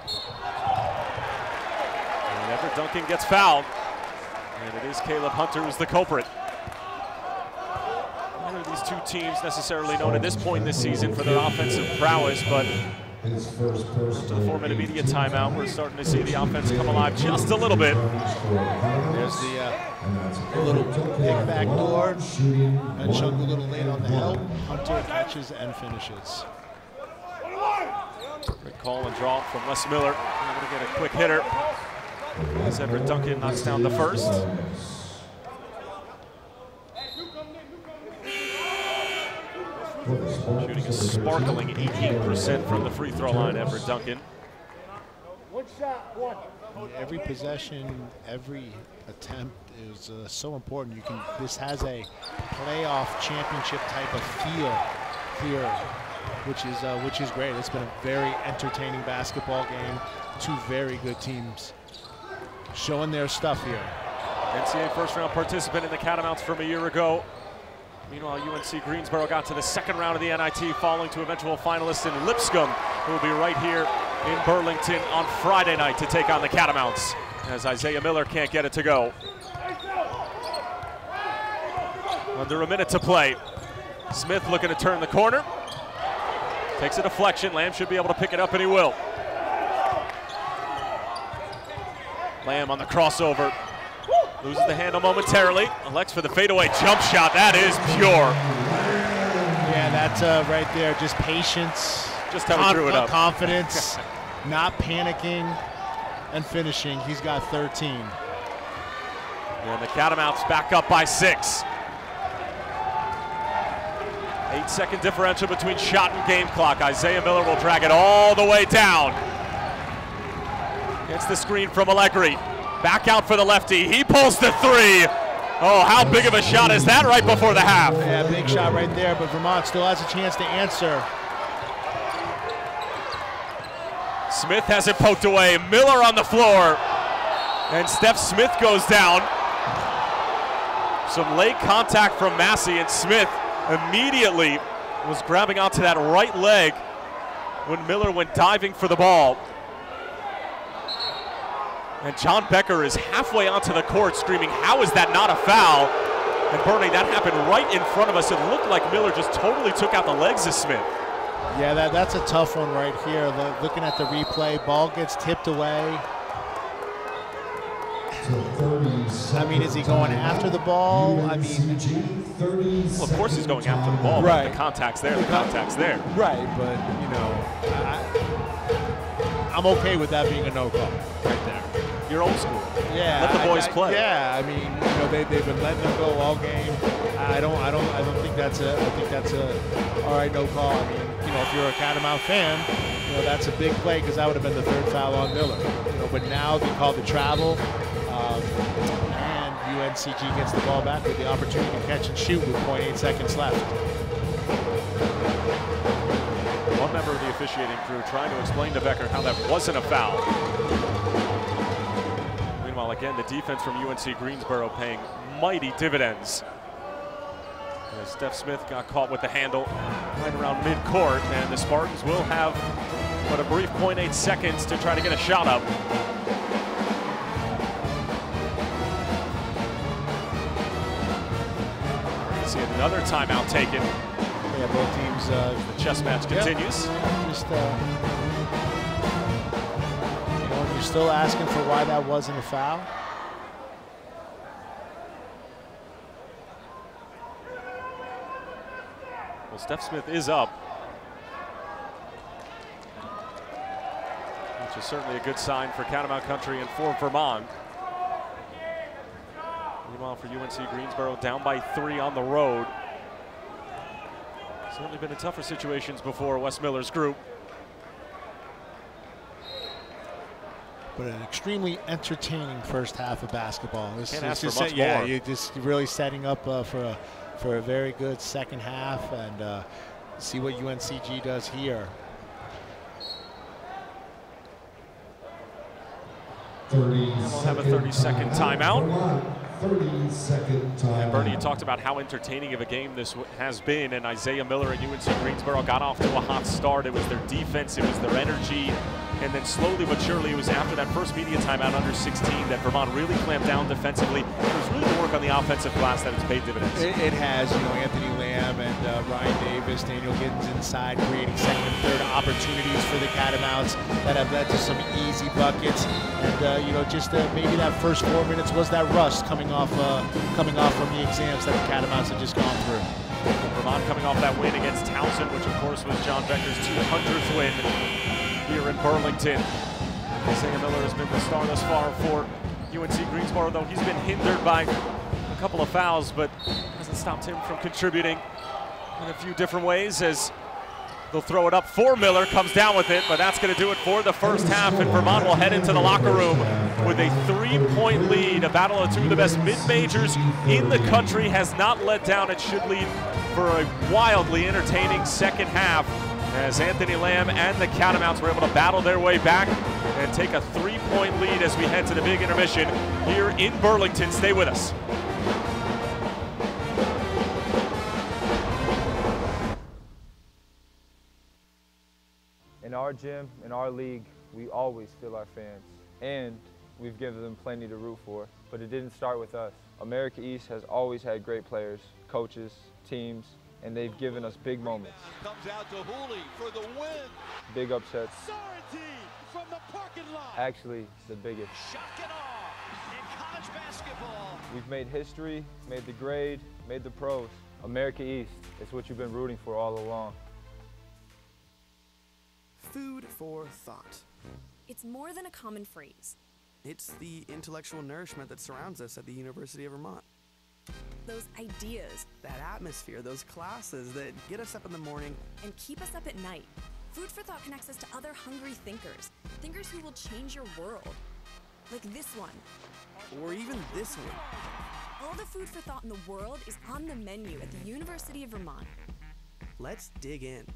And Everett Duncan gets fouled. And it is Caleb Hunter who's the culprit. Neither of these two teams necessarily known at this point this season for their offensive prowess, but after the four-minute media timeout, we're starting to see the offense come alive just a little bit. There's the uh, little pick back door, and Shungu a little late on the help. Hunter catches and finishes. Great call and draw from Wes Miller. Able to get a quick hitter as Everett Duncan knocks down the first. Shooting a sparkling eighteen percent from the free throw line, Everett Duncan. One shot, one. Every possession, every attempt is uh, so important. You can. This has a playoff championship type of feel here which is uh, which is great. It's been a very entertaining basketball game. Two very good teams showing their stuff here. N C A A first-round participant in the Catamounts from a year ago. Meanwhile, U N C Greensboro got to the second round of the N I T, falling to eventual finalist in Lipscomb, who will be right here in Burlington on Friday night to take on the Catamounts, as Isaiah Miller can't get it to go. Under a minute to play. Smith looking to turn the corner. Takes a deflection. Lamb should be able to pick it up, and he will. Lamb on the crossover. Loses the handle momentarily. Elects for the fadeaway jump shot. That is pure. Yeah, that's uh, right there. Just patience. Just how he drew it up. Confidence, not panicking, and finishing. He's got thirteen. And the Catamounts back up by six. Eight second differential between shot and game clock. Isaiah Miller will drag it all the way down. Gets the screen from Allegri. Back out for the lefty. He pulls the three. Oh, how big of a shot is that right before the half? Yeah, big shot right there, but Vermont still has a chance to answer. Smith has it poked away. Miller on the floor. And Steph Smith goes down. Some late contact from Massey, and Smith immediately was grabbing onto that right leg when Miller went diving for the ball. And John Becker is halfway onto the court screaming, how is that not a foul? And Bernie, that happened right in front of us. It looked like Miller just totally took out the legs of Smith. Yeah, that, that's a tough one right here. The, looking at the replay, ball gets tipped away. I mean, is he going after the ball? I mean, well, of course he's going after the ball, right. But the contact's there, the contact's there. Right, but, you know, I, I'm okay with that being a no call right there. You're old school. Yeah. Let the boys I, I, play. Yeah, I mean, you know, they, they've been letting them go all game. I don't, I don't, I don't think that's a, I think that's a, all right, no call. I mean, you know, if you're a Catamount fan, you know, that's a big play because that would have been the third foul on Miller. You know, but now they call the travel. Um, and U N C G gets the ball back with the opportunity to catch and shoot with zero point eight seconds left. One member of the officiating crew trying to explain to Becker how that wasn't a foul. Meanwhile, again, the defense from U N C Greensboro paying mighty dividends. As Steph Smith got caught with the handle right around midcourt, and the Spartans will have but a brief zero point eight seconds to try to get a shot up. See another timeout taken. Yeah, both teams. Uh, the chess match continues. Yeah, just, uh, you know, you're still asking for why that wasn't a foul. Well, Steph Smith is up, which is certainly a good sign for Catamount Country and for Vermont. Meanwhile, for U N C Greensboro, down by three on the road. Certainly been in tougher situations before Wes Miller's group. But an extremely entertaining first half of basketball. This, Can't this ask for is much set, yeah, more. you're just really setting up uh, for a for a very good second half, and uh, see what U N C G does here. thirty And we'll have a thirty second timeout. thirty second timeout. And Bernie, you talked about how entertaining of a game this has been, and Isaiah Miller and U N C Greensboro got off to a hot start. It was their defense, it was their energy, and then slowly but surely it was after that first media timeout under sixteen that Vermont really clamped down defensively. It was really the work on the offensive glass that has paid dividends. It, it has, you know, Anthony Lamb and uh, Ryan Davis, Daniel Giddens inside, creating second and third opportunities for the Catamounts that have led to some easy buckets. And uh, you know, just uh, maybe that first four minutes was that rust coming off, uh, coming off from the exams that the Catamounts had just gone through. Vermont coming off that win against Townsend, which of course was John Becker's two hundredth win here in Burlington. Isaiah Miller has been the star thus far for U N C Greensboro, though he's been hindered by a couple of fouls, but hasn't stopped him from contributing in a few different ways as they'll throw it up for Miller, comes down with it, but that's going to do it for the first half, and Vermont will head into the locker room with a three-point lead. A battle of two of the best mid-majors in the country has not let down. It should lead for a wildly entertaining second half. as Anthony Lamb and the Catamounts were able to battle their way back and take a three-point lead as we head to the big intermission here in Burlington. Stay with us. In our gym, in our league, we always feel our fans, and we've given them plenty to root for, but it didn't start with us. America East has always had great players, coaches, teams, and they've given us big moments. Comes out to Hooley for the win. Big upsets. Sorrentine from the parking lot. Actually, the biggest. Shock and awe in college basketball. We've made history, made the grade, made the pros. America East is what you've been rooting for all along. Food for thought. It's more than a common phrase. It's the intellectual nourishment that surrounds us at the University of Vermont. Those ideas. That atmosphere, those classes that get us up in the morning and keep us up at night. Food for thought connects us to other hungry thinkers. Thinkers who will change your world. Like this one. Or even this one. All the food for thought in the world is on the menu at the University of Vermont. Let's dig in.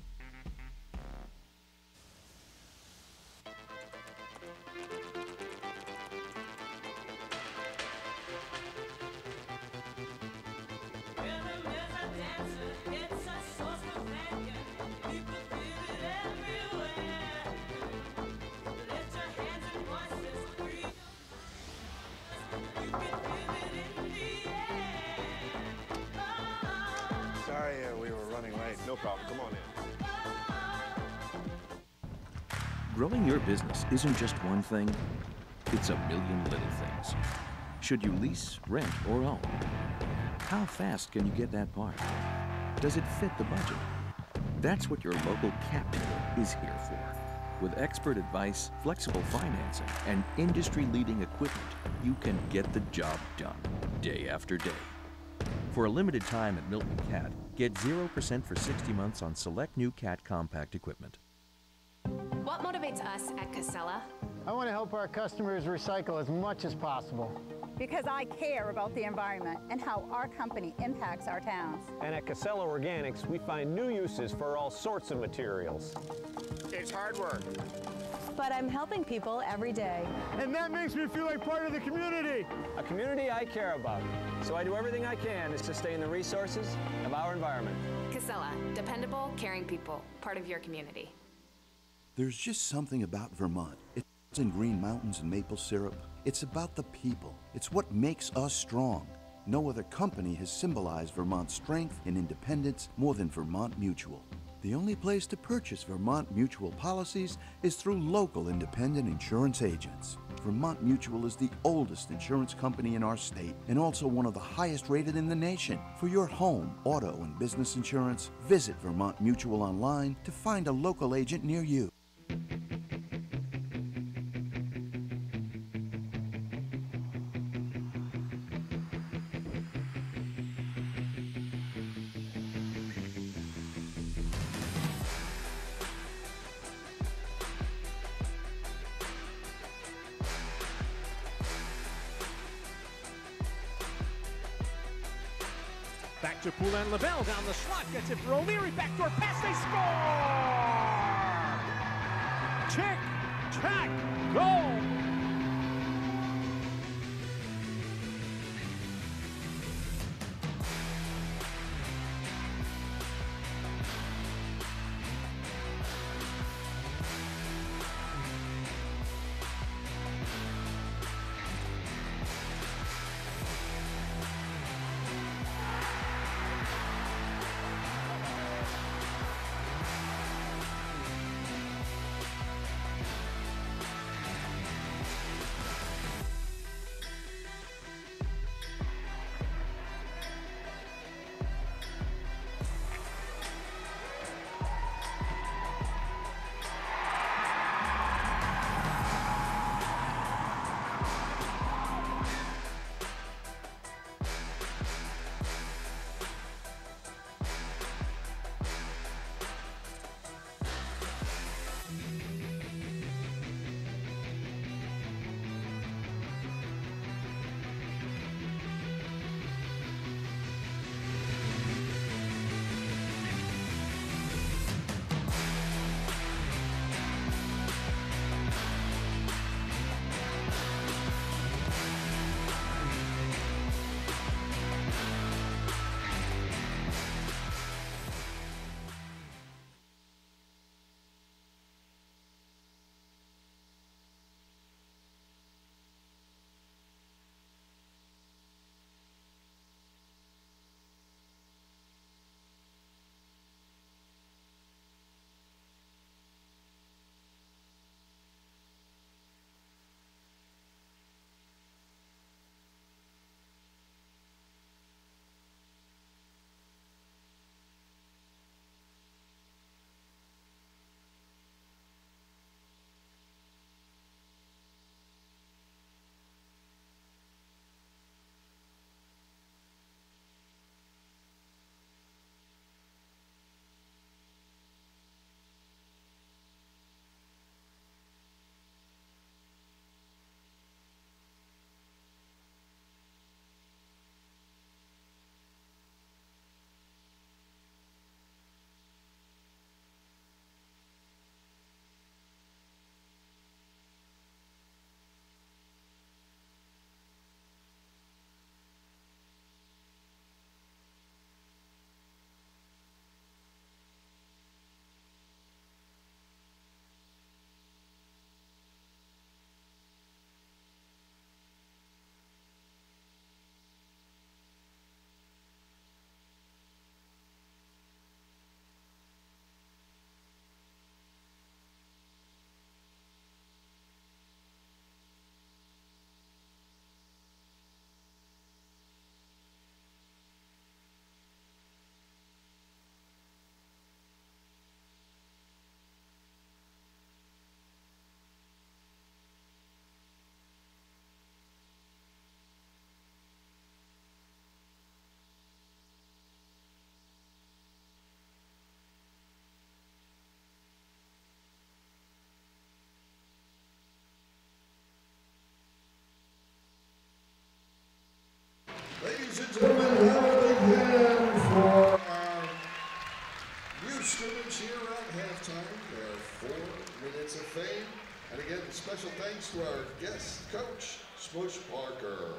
Sorry, uh, we were running late. No problem. Come on in. Growing your business isn't just one thing, it's a million little things. Should you lease, rent, or own? How fast can you get that part? Does it fit the budget? That's what your local Cat dealer is here for. With expert advice, flexible financing, and industry-leading equipment, you can get the job done, day after day. For a limited time at Milton Cat, get zero percent for sixty months on select new Cat compact equipment. What motivates us at Casella? I want to help our customers recycle as much as possible. Because I care about the environment and how our company impacts our towns. And at Casella Organics, we find new uses for all sorts of materials. It's hard work. But I'm helping people every day. And that makes me feel like part of the community. A community I care about. So I do everything I can to sustain the resources of our environment. Casella, dependable, caring people, part of your community. There's just something about Vermont. It's in Green Mountains and maple syrup. It's about the people. It's what makes us strong. No other company has symbolized Vermont's strength and independence more than Vermont Mutual. The only place to purchase Vermont Mutual policies is through local independent insurance agents. Vermont Mutual is the oldest insurance company in our state and also one of the highest rated in the nation. For your home, auto, and business insurance, visit Vermont Mutual online to find a local agent near you. Back to Poulin Lavelle down the slot, gets it for O'Leary, backdoor pass, they score! Tick, tack, go! their four minutes of fame. And again, special thanks to our guest coach, Smush Parker.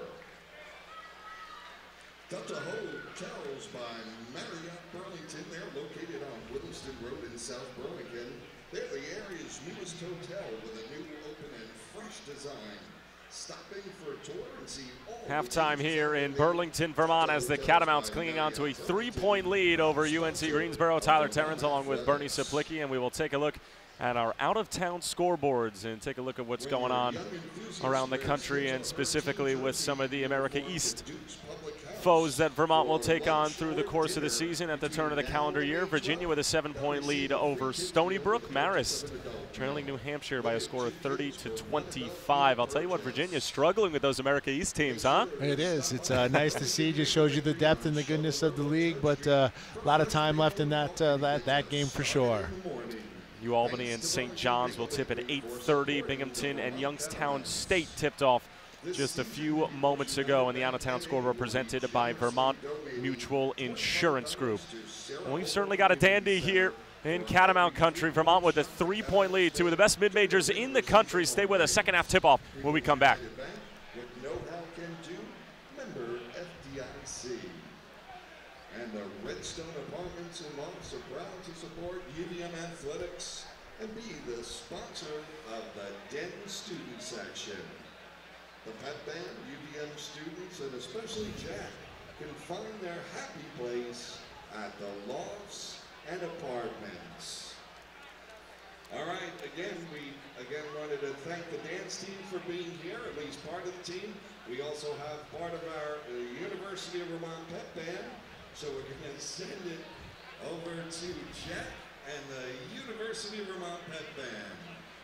Delta Hotels by Marriott Burlington. They're located on Williston Road in South Burlington. They're the area's newest hotel with a new, open, and fresh design. Stopping for a tour and see all halftime here in Burlington, Vermont, as the Catamounts clinging on to a three-point lead over U N C Greensboro. Tyler Terrence along with Bernie Saplicki, and we will take a look at our out-of-town scoreboards and take a look at what's going on around the country, and specifically with some of the America East foes that Vermont will take on through the course of the season at the turn of the calendar year. Virginia with a seven-point lead over Stony Brook. Marist trailing New Hampshire by a score of thirty to twenty-five. I'll tell you what, Virginia's struggling with those America East teams, huh? It is. It's uh, nice to see. Just shows you the depth and the goodness of the league, but uh, a lot of time left in that, uh, that, that game for sure. New Albany and Saint John's will tip at eight thirty. Binghamton and Youngstown State tipped off just a few moments ago, and the out-of-town scoreboard presented by Vermont Mutual Insurance Group. And we've certainly got a dandy here in Catamount Country. Vermont with a three-point lead. Two of the best mid-majors in the country. Stay with us. Second half tip-off when we come back. With know-how can do, member F D I C. And the Redstone Apartments and Lofts are proud to support U V M Athletics and be the sponsor of the Denton Student Section. The Pet Band, U V M students, and especially Jack, can find their happy place at the Lofts and Apartments. All right, again, we again wanted to thank the dance team for being here, at least part of the team. We also have part of our uh, University of Vermont Pet Band, so we're going to send it over to Jack and the University of Vermont Pet Band.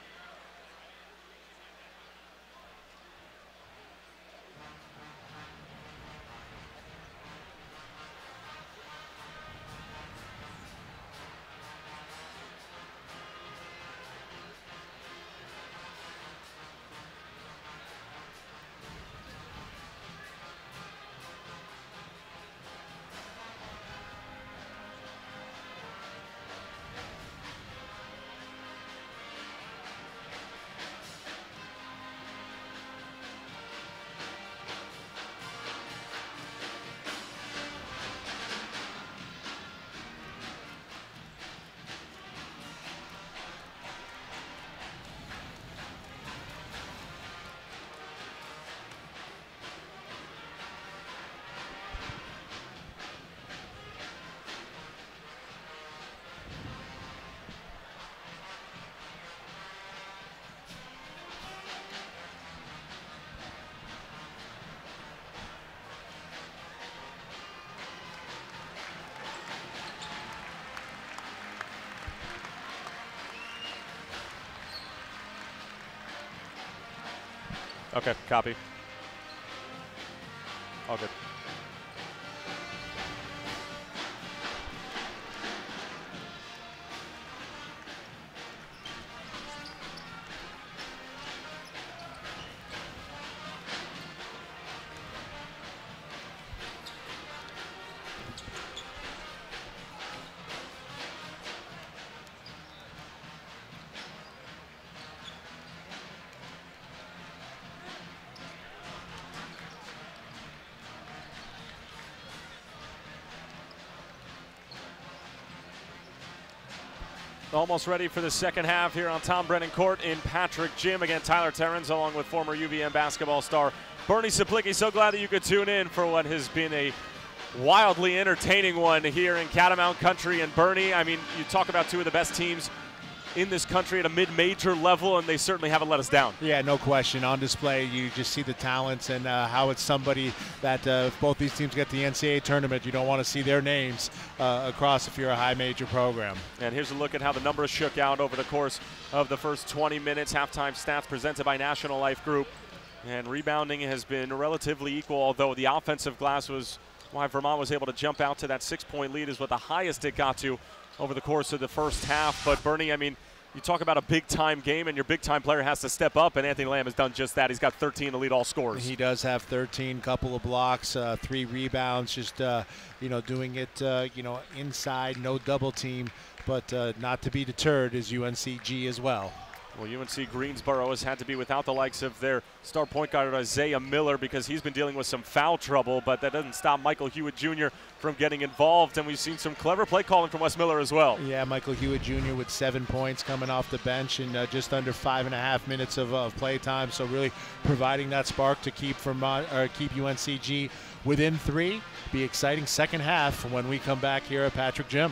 Okay, copy. All good. Almost ready for the second half here on Tom Brennan Court in Patrick Gym. Again, Tyler Terrence along with former U V M basketball star Bernie Saplicki. So glad that you could tune in for what has been a wildly entertaining one here in Catamount Country. And Bernie, I mean, you talk about two of the best teams in this country at a mid-major level, and they certainly haven't let us down. Yeah, no question. On display, you just see the talents and uh, how it's somebody that uh, if both these teams get to the N C double A tournament, you don't want to see their names uh, across if you're a high major program. And here's a look at how the numbers shook out over the course of the first twenty minutes. Halftime stats presented by National Life Group. And rebounding has been relatively equal, although the offensive glass was why Vermont was able to jump out to that six-point lead, is what the highest it got to over the course of the first half. But Bernie, I mean, you talk about a big-time game, and your big-time player has to step up, and Anthony Lamb has done just that. He's got thirteen to lead all scores. He does have thirteen, couple of blocks, uh, three rebounds, just, uh, you know, doing it, uh, you know, inside, no double team. but uh, not to be deterred is U N C G as well. Well, U N C Greensboro has had to be without the likes of their star point guard Isaiah Miller because he's been dealing with some foul trouble, but that doesn't stop Michael Hewitt Junior from getting involved, and we've seen some clever play calling from Wes Miller as well. Yeah, Michael Hewitt Junior with seven points coming off the bench in uh, just under five and a half minutes of, uh, of play time, so really providing that spark to keep Vermont or keep U N C G within three. Be exciting second half when we come back here at Patrick Gym.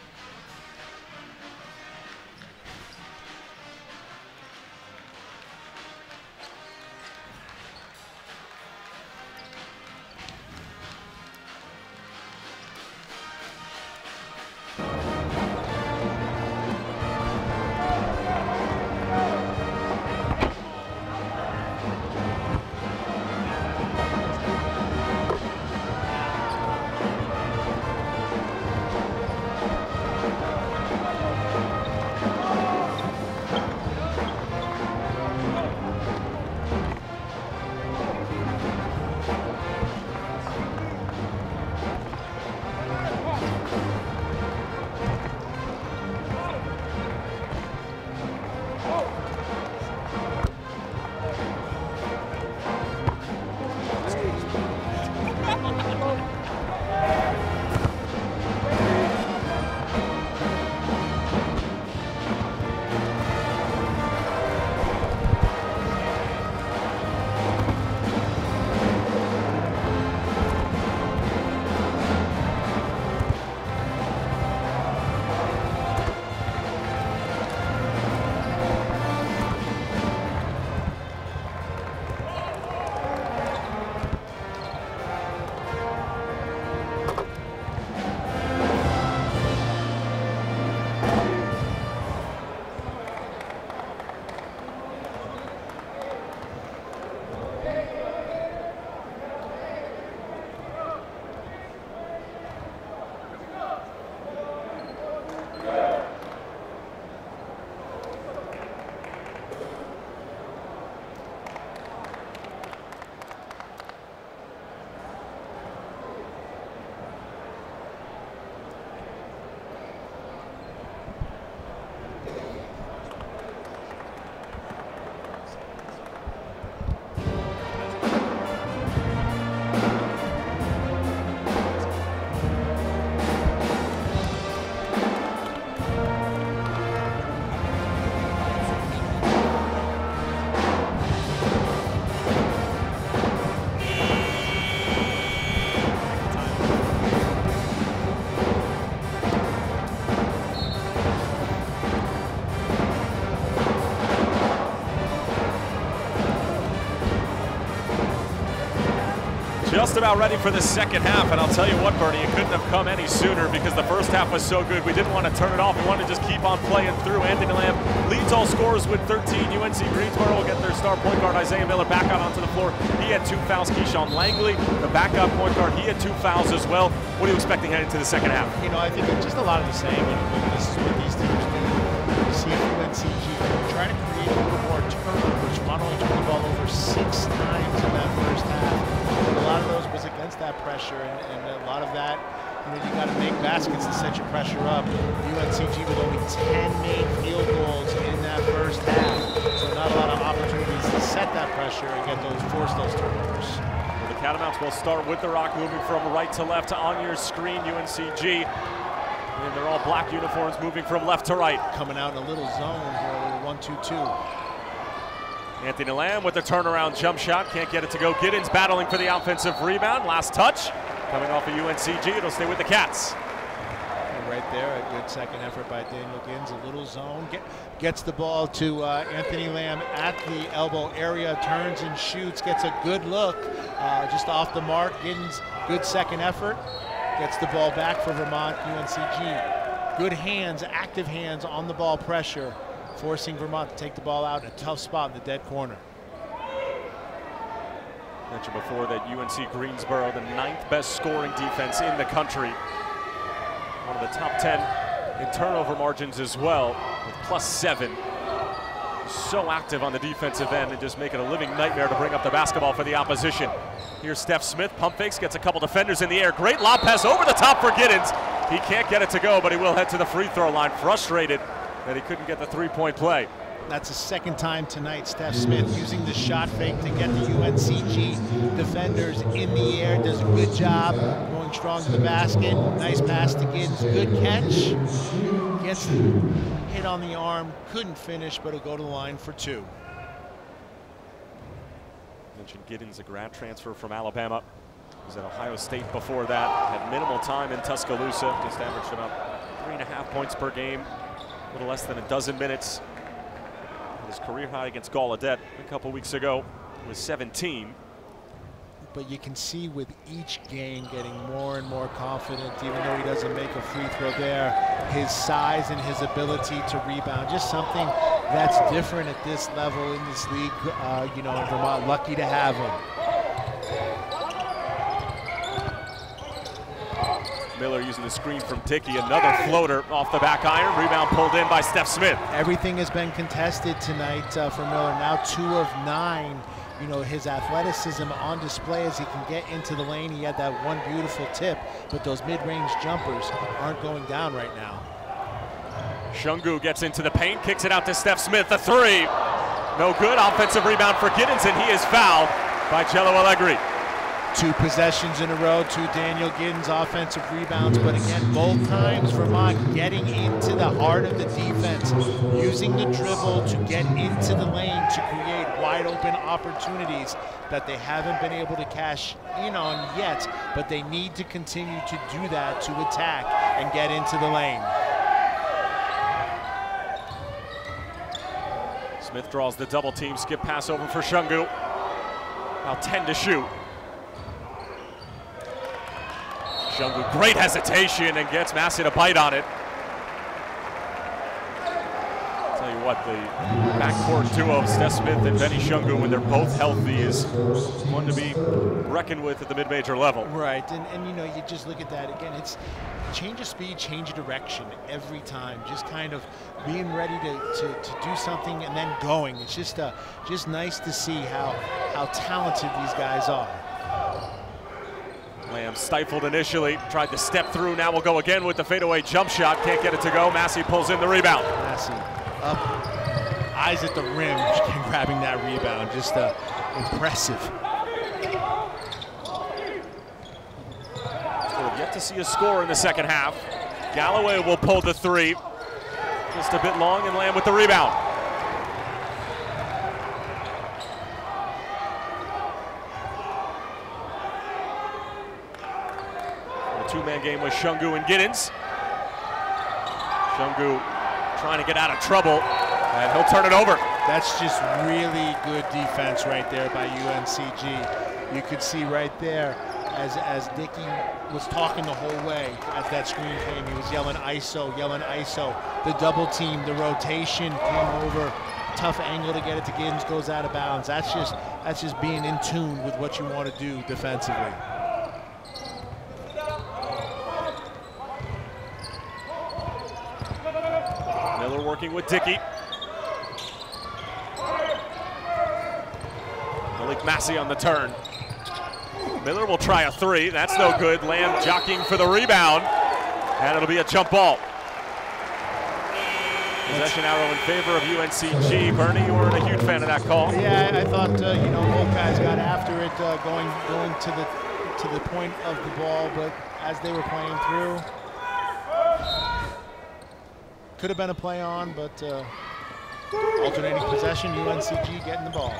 Just about ready for the second half, and I'll tell you what, Bernie, it couldn't have come any sooner because the first half was so good. We didn't want to turn it off. We wanted to just keep on playing through. Anthony Lamb leads all scorers with thirteen. U N C Greensboro will get their star point guard Isaiah Miller back out onto the floor. He had two fouls. Keyshawn Langley, the backup point guard, he had two fouls as well. What are you expecting heading into the second half? You know, I think it's just a lot of the same. You know, this is what these teams do. You see U N C G try to create a little more turnovers. Vermont only turned the ball over six times in that first half. A lot of those was against that pressure, and, and a lot of that, you know, you got to make baskets to set your pressure up. U N C G with only ten made field goals in that first half, so not a lot of opportunities to set that pressure and get those, force those turnovers. Well, the Catamounts will start with the rock, moving from right to left on your screen. U N C G, and they're all black uniforms, moving from left to right. Coming out in a little zone here, a little one two two. Anthony Lamb with the turnaround jump shot, can't get it to go. Giddens battling for the offensive rebound. Last touch coming off of U N C G. It'll stay with the Cats. And right there, a good second effort by Daniel Giddens. A little zone, Get, gets the ball to uh, Anthony Lamb at the elbow area, turns and shoots, gets a good look, uh, just off the mark. Giddens, good second effort, gets the ball back for Vermont. U N C G, good hands, active hands on the ball pressure, forcing Vermont to take the ball out in a tough spot in the dead corner. Mentioned before that U N C Greensboro, the ninth best scoring defense in the country. One of the top ten in turnover margins as well, with plus seven. So active on the defensive end and just make it a living nightmare to bring up the basketball for the opposition. Here's Steph Smith, pump fakes, gets a couple defenders in the air. Great lob pass over the top for Giddens. He can't get it to go, but he will head to the free throw line, frustrated that he couldn't get the three-point play. That's the second time tonight Steph Smith using the shot fake to get the U N C G defenders in the air. Does a good job going strong to the basket. Nice pass to Giddens. Good catch. Gets hit on the arm. Couldn't finish, but he'll go to the line for two. Mentioned Giddens, a grad transfer from Alabama. He was at Ohio State before that. Had minimal time in Tuscaloosa. Just averaged about three and a half points per game. A little less than a dozen minutes. His career high against Gallaudet a couple weeks ago was seventeen. But you can see with each game getting more and more confident, even though he doesn't make a free throw there, his size and his ability to rebound, just something that's different at this level in this league, uh, you know, in Vermont. Lucky to have him. Miller using the screen from Dickey, another floater off the back iron, rebound pulled in by Steph Smith. Everything has been contested tonight uh, for Miller, now two of nine. You know, his athleticism on display as he can get into the lane. He had that one beautiful tip, but those mid-range jumpers aren't going down right now. Shungu gets into the paint, kicks it out to Steph Smith, the three. No good, offensive rebound for Giddens, and he is fouled by Cello Allegri. Two possessions in a row, two Daniel Giddens offensive rebounds, but again, both times Vermont getting into the heart of the defense, using the dribble to get into the lane to create wide open opportunities that they haven't been able to cash in on yet, but they need to continue to do that to attack and get into the lane. Smith draws the double team, skip pass over for Shungu. Now ten to shoot. Shungu, great hesitation, and gets Massey to bite on it. I'll tell you what, the backcourt duo of Steph Smith and Benny Shungu, when they're both healthy, is one to be reckoned with at the mid-major level. Right, and, and you know, you just look at that again, it's change of speed, change of direction every time, just kind of being ready to, to, to do something and then going. It's just, uh, just nice to see how, how talented these guys are. Lamb stifled initially, tried to step through, now will go again with the fadeaway jump shot, can't get it to go. Massey pulls in the rebound. Massey up, eyes at the rim, grabbing that rebound, just uh, impressive. Still have yet to see a score in the second half. Galloway will pull the three, just a bit long, and Lamb with the rebound. Two-man game with Shungu and Giddens. Shungu trying to get out of trouble, and he'll turn it over. That's just really good defense right there by U N C G. You could see right there as, as Dickey was talking the whole way as that screen came. He was yelling I S O, yelling I S O. The double team, the rotation came over. Tough angle to get it to Giddens, goes out of bounds. That's just, that's just being in tune with what you want to do defensively. Miller working with Dickey. Malik Massey on the turn. Miller will try a three. That's no good. Lamb jockeying for the rebound. And it'll be a jump ball. Possession arrow in favor of U N C G. Bernie, you weren't a huge fan of that call. Yeah, I thought, uh, you know, both guys got after it, uh, going going to the, to the point of the ball, but as they were playing through, could have been a play on, but uh, alternating possession, U N C G getting the ball.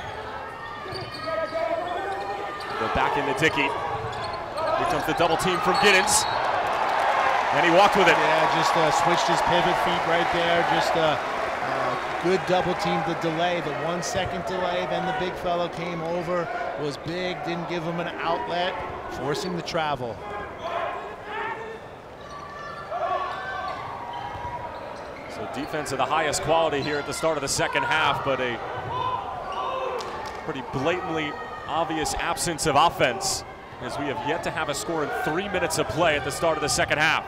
Go back into Dickey. Here comes the double team from Giddens. And he walked with it. Yeah, just uh, switched his pivot feet right there. Just a uh, uh, good double team. The delay, the one second delay, then the big fellow came over, was big, didn't give him an outlet, forcing the travel. So defense of the highest quality here at the start of the second half, but a pretty blatantly obvious absence of offense, as we have yet to have a score in three minutes of play at the start of the second half.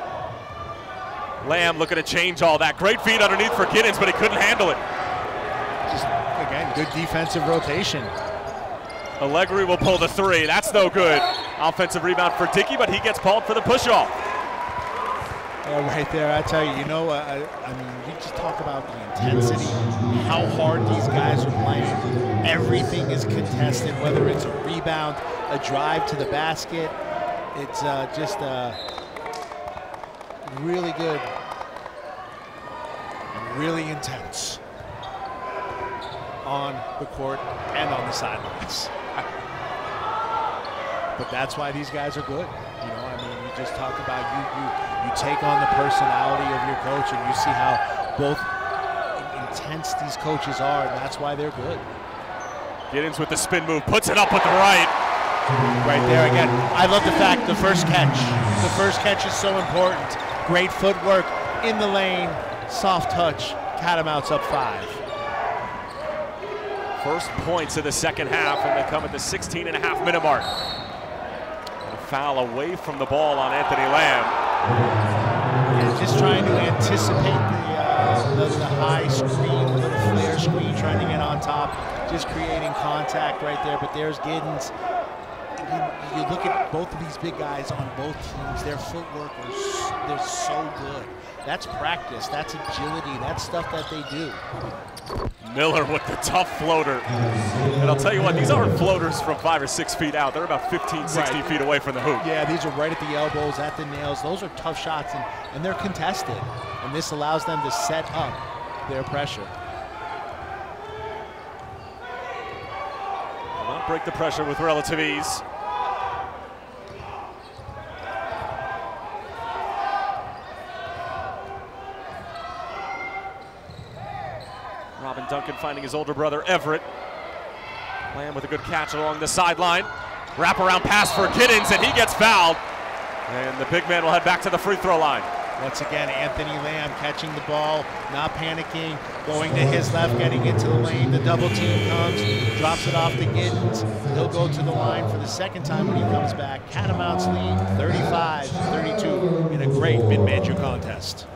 Lamb looking to change all that. Great feed underneath for Giddens, but he couldn't handle it. Just, again, good defensive rotation. Allegri will pull the three. That's no good. Offensive rebound for Dickey, but he gets called for the push-off. Yeah, right there, I tell you, you know, uh, I, I mean, you just talk about the intensity, how hard these guys are playing. Everything is contested, whether it's a rebound, a drive to the basket. It's uh, just uh, really good, really intense on the court and on the sidelines. But that's why these guys are good. You know, I mean, you just talk about you, you, you take on the personality of your coach, and you see how both intense these coaches are, and that's why they're good. Giddens with the spin move, puts it up with the right. Right there again. I love the fact the first catch. The first catch is so important. Great footwork in the lane, soft touch. Catamounts up five. First points of the second half, and they come at the sixteen and a half minute mark. A foul away from the ball on Anthony Lamb. Yeah, just trying to anticipate the, uh, the, the high screen, the little flare screen, trying to get on top, just creating contact right there. But there's Giddens. You, you look at both of these big guys on both teams, their footwork is they're so good. That's practice, that's agility, that's stuff that they do. Miller with the tough floater. And I'll tell you what, these aren't floaters from five or six feet out. They're about fifteen, sixteen right. feet away from the hoop. Yeah, these are right at the elbows, at the nails. Those are tough shots, and, and they're contested. And this allows them to set up their pressure. Will not break the pressure with relative ease. Robin Duncan finding his older brother Everett. Lamb with a good catch along the sideline. Wraparound pass for Giddens, and he gets fouled. And the big man will head back to the free throw line. Once again, Anthony Lamb catching the ball, not panicking, going to his left, getting into the lane. The double team comes, drops it off to Giddens. He'll go to the line for the second time when he comes back. Catamounts lead thirty-five thirty-two in a great mid-major contest.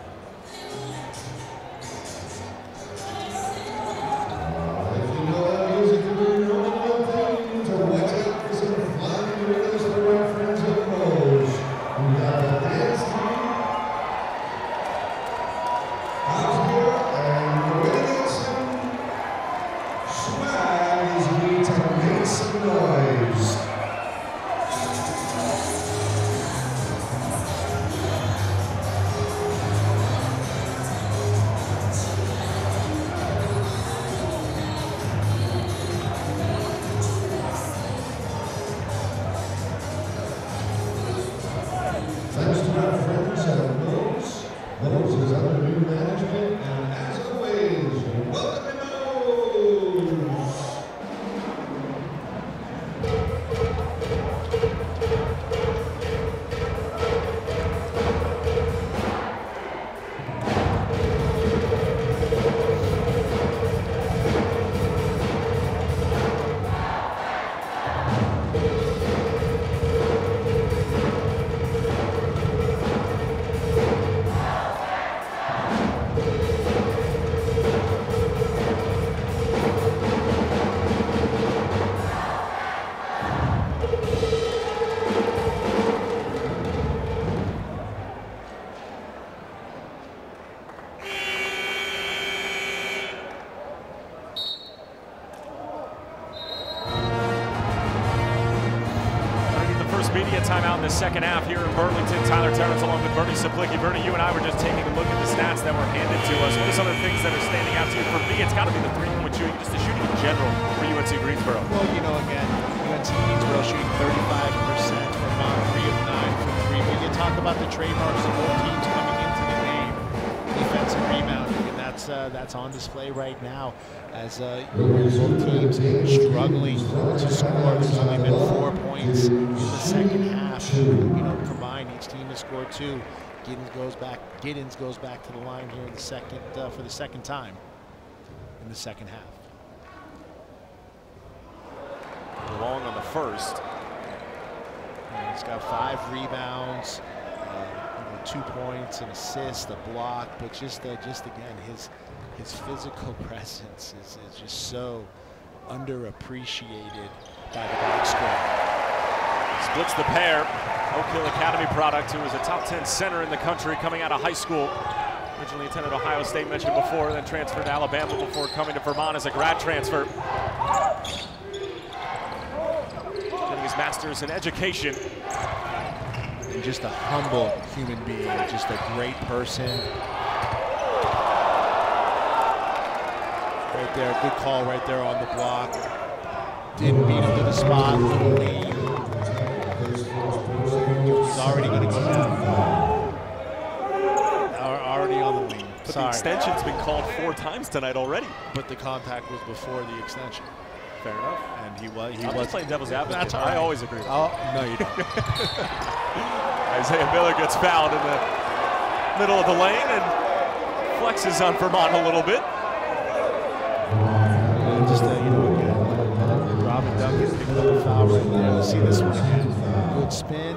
Media timeout in the second half here in Burlington. Tyler Terrence along with Bernie Saplicki. Bernie, you and I were just taking a look at the stats that were handed to us. What are some of the things that are standing out to you? For me, it's got to be the three-point shooting, just the shooting in general for U N C Greensboro. Well, you know, again, U N C Greensboro shooting thirty-five percent from uh, three of nine from three. When you talk about the trademarks of both teams coming into the game, defensive rebounding, and that's uh, that's on display right now as uh, both teams struggling to score. There's only been four points in the second half. You know, combined, each team has scored two. Giddens goes back. Giddens goes back to the line here in the second uh, for the second time in the second half. Long on the first. And he's got five rebounds, uh, you know, two points, an assist, a block, but just uh, just again his his physical presence is, is just so underappreciated by the box score. Splits the pair Oak Hill Academy product, who was a top ten center in the country coming out of high school. Originally attended Ohio State, mentioned before, then transferred to Alabama before coming to Vermont as a grad transfer. Getting his master's in education. And just a humble human being, just a great person. Right there, good call right there on the block. Didn't beat him to the spot, little lean. He's already going to go down. Already on the lean. But Sorry. the extension's been called four times tonight already. But the contact was before the extension. Fair enough. And he was. He I'm was just playing devil's advocate. That's all I right. always agree with Oh, that. no, you don't. Isaiah Miller gets fouled in the middle of the lane and flexes on Vermont a little bit. And just, uh, you know, again, Robin Duncan picked up a foul right there. Let's see this one again. Good spin.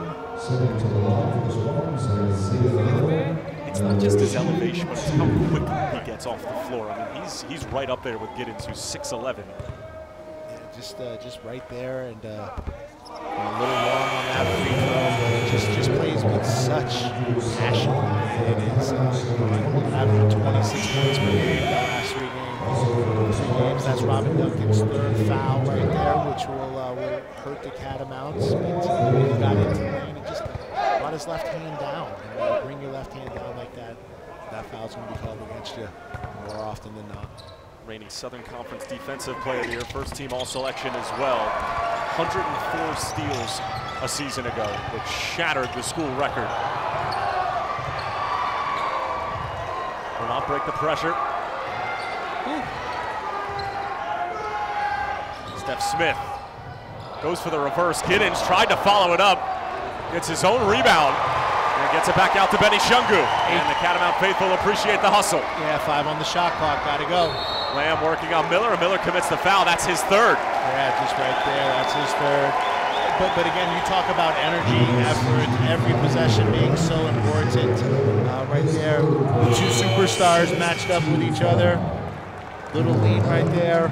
It's not just his elevation, but it's how quick he gets off the floor. I mean, he's he's right up there with Giddens, who's six eleven. Yeah, just uh, just right there, and uh, a little long on that free throw. Just just plays with such passion. It is uh, averaging twenty-six points per game the last three games. Three games. That's Robin Duncan's third foul right there, which will uh, will hurt the Catamounts. But he got into the lane and just brought his left hand down. And uh, bring your left hand down like that, that foul's going to be called against you more often than not. Reigning Southern Conference Defensive Player of the Year, first team All-Selection as well. one hundred four steals a season ago, which shattered the school record. Will not break the pressure. Ooh. Steph Smith goes for the reverse. Giddens tried to follow it up. Gets his own rebound. And gets it back out to Benny Shungu. And the Catamount faithful appreciate the hustle. Yeah, five on the shot clock. Got to go. Lamb working on Miller. Miller commits the foul. That's his third. Yeah, just right there. That's his third. But, but again, you talk about energy, effort, every possession being so important. Uh, right there, the two superstars matched up with each other. Little lead right there.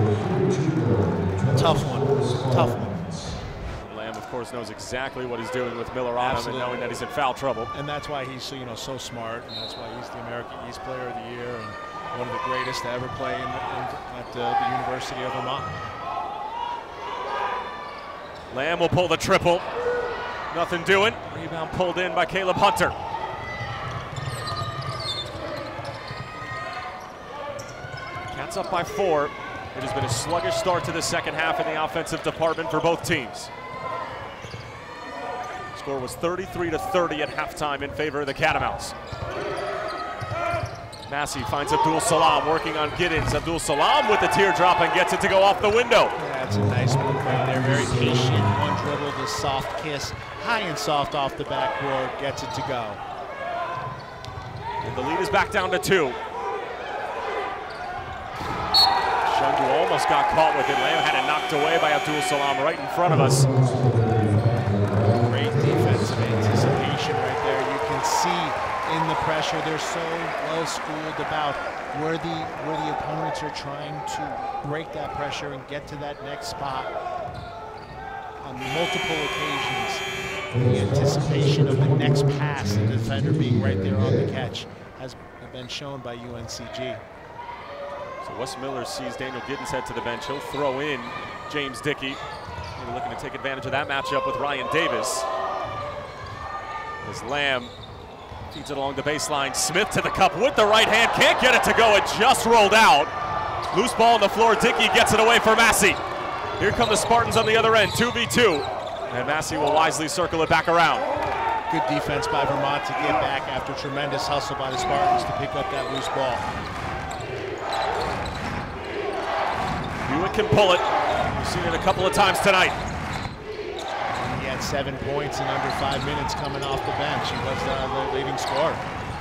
Tough one. Tough one. Lamb, of course, knows exactly what he's doing with Miller on him and knowing that he's in foul trouble. And that's why he's you know so smart, and that's why he's the American East Player of the Year and one of the greatest to ever play in, in, at uh, the University of Vermont. Lamb will pull the triple. Nothing doing. Rebound pulled in by Caleb Hunter. Cats up by four. It has been a sluggish start to the second half in the offensive department for both teams. Score was thirty-three to thirty at halftime in favor of the Catamounts. Massey finds Abdul Salam working on Giddens. Abdul Salam with the teardrop and gets it to go off the window. Yeah, that's a nice move right there. Very patient. One dribble, the soft kiss. High and soft off the backboard. Gets it to go. And the lead is back down to two. Shungu almost got caught with it. Lamb had it knocked away by Abdul Salam right in front of us. Great defensive anticipation right there. You can see in the pressure, they're so well schooled about where the where the opponents are trying to break that pressure and get to that next spot. On multiple occasions, the anticipation of the next pass, the defender being right there on the catch, has been shown by U N C G. So Wes Miller sees Daniel Giddens head to the bench. He'll throw in James Dickey. Maybe looking to take advantage of that matchup with Ryan Davis. As Lamb feeds it along the baseline. Smith to the cup with the right hand. Can't get it to go. It just rolled out. Loose ball on the floor. Dickey gets it away for Massey. Here come the Spartans on the other end, two v two. And Massey will wisely circle it back around. Good defense by Vermont to get back after tremendous hustle by the Spartans to pick up that loose ball. Hewitt can pull it. We've seen it a couple of times tonight. He had seven points in under five minutes coming off the bench. He was uh, the leading scorer.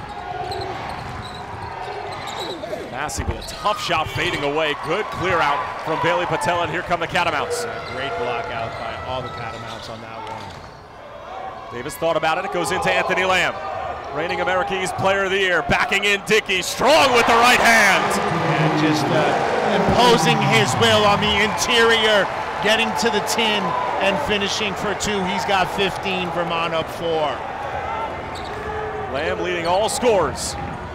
Massey with a tough shot fading away. Good clear out from Bailey Patel, and here come the Catamounts. Yeah, great block out by all the Catamounts on that one. Davis thought about it. It goes into Anthony Lamb. Reigning American East Player of the Year. Backing in Dickey. Strong with the right hand. And just uh, imposing his will on the interior. Getting to the tin. and finishing for two. He's got fifteen, Vermont up four. Lamb leading all scores.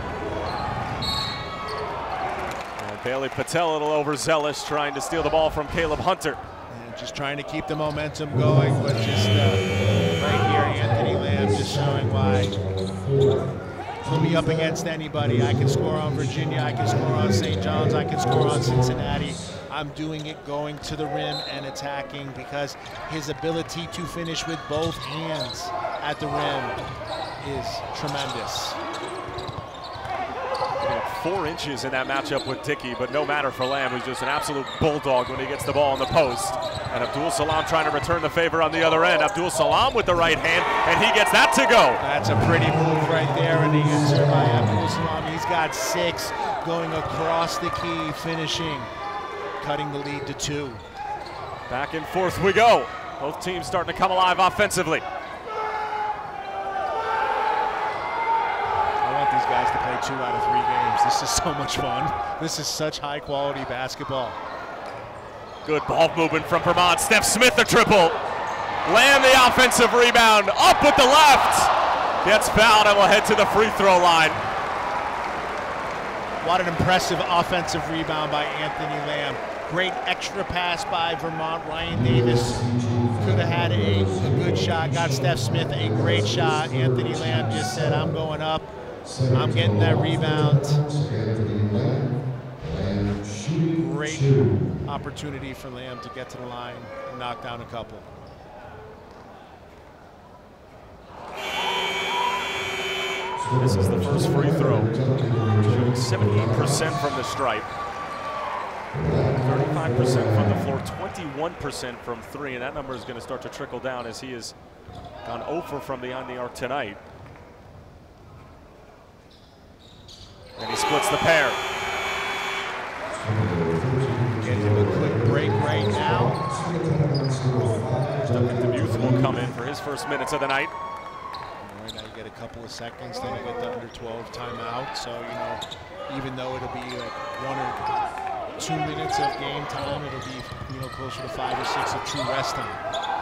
And Bailey Patel a little overzealous, trying to steal the ball from Caleb Hunter. And just trying to keep the momentum going, but just uh, right here, Anthony Lamb just showing why. Put me up against anybody. I can score on Virginia, I can score on Saint John's, I can score on Cincinnati. I'm doing it going to the rim and attacking because his ability to finish with both hands at the rim is tremendous. Four inches in that matchup with Dickey, but no matter for Lamb, who's just an absolute bulldog when he gets the ball on the post. And Abdul Salam trying to return the favor on the other end. Abdul Salam with the right hand, and he gets that to go. That's a pretty move right there, and the answer by Abdul Salam. He's got six, going across the key, finishing, cutting the lead to two. Back and forth we go. Both teams starting to come alive offensively. I want these guys to play two out of three games. This is so much fun. This is such high quality basketball. Good ball movement from Vermont. Steph Smith the triple. Lamb the offensive rebound. Up with the left. Gets fouled and will head to the free throw line. What an impressive offensive rebound by Anthony Lamb. Great extra pass by Vermont. Ryan Davis could have had a, a good shot. Got Steph Smith a great shot. Anthony Lamb just said, I'm going up. I'm getting that rebound. Great opportunity for Lamb to get to the line and knock down a couple. This is the first free throw. Shooting seventy-eight percent from the stripe. thirty-five percent from the floor, twenty-one percent from three, and that number is going to start to trickle down as he has gone over from behind the arc tonight. And he splits the pair. Get him a quick break right now. Duncan Demuth will come in for his first minutes of the night. All right, now you get a couple of seconds, then you get the under twelve timeout. So, you know, even though it'll be like one or two minutes of game time, it'll be, you know, closer to five or six of true rest time.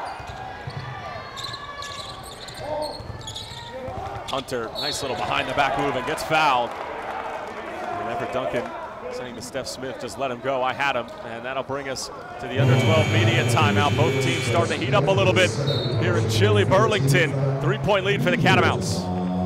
Hunter, nice little behind the back move and gets fouled. Whenever Duncan saying to Steph Smith, just let him go, I had him. And that'll bring us to the under twelve media timeout. Both teams starting to heat up a little bit here in chilly Burlington. Three-point lead for the Catamounts.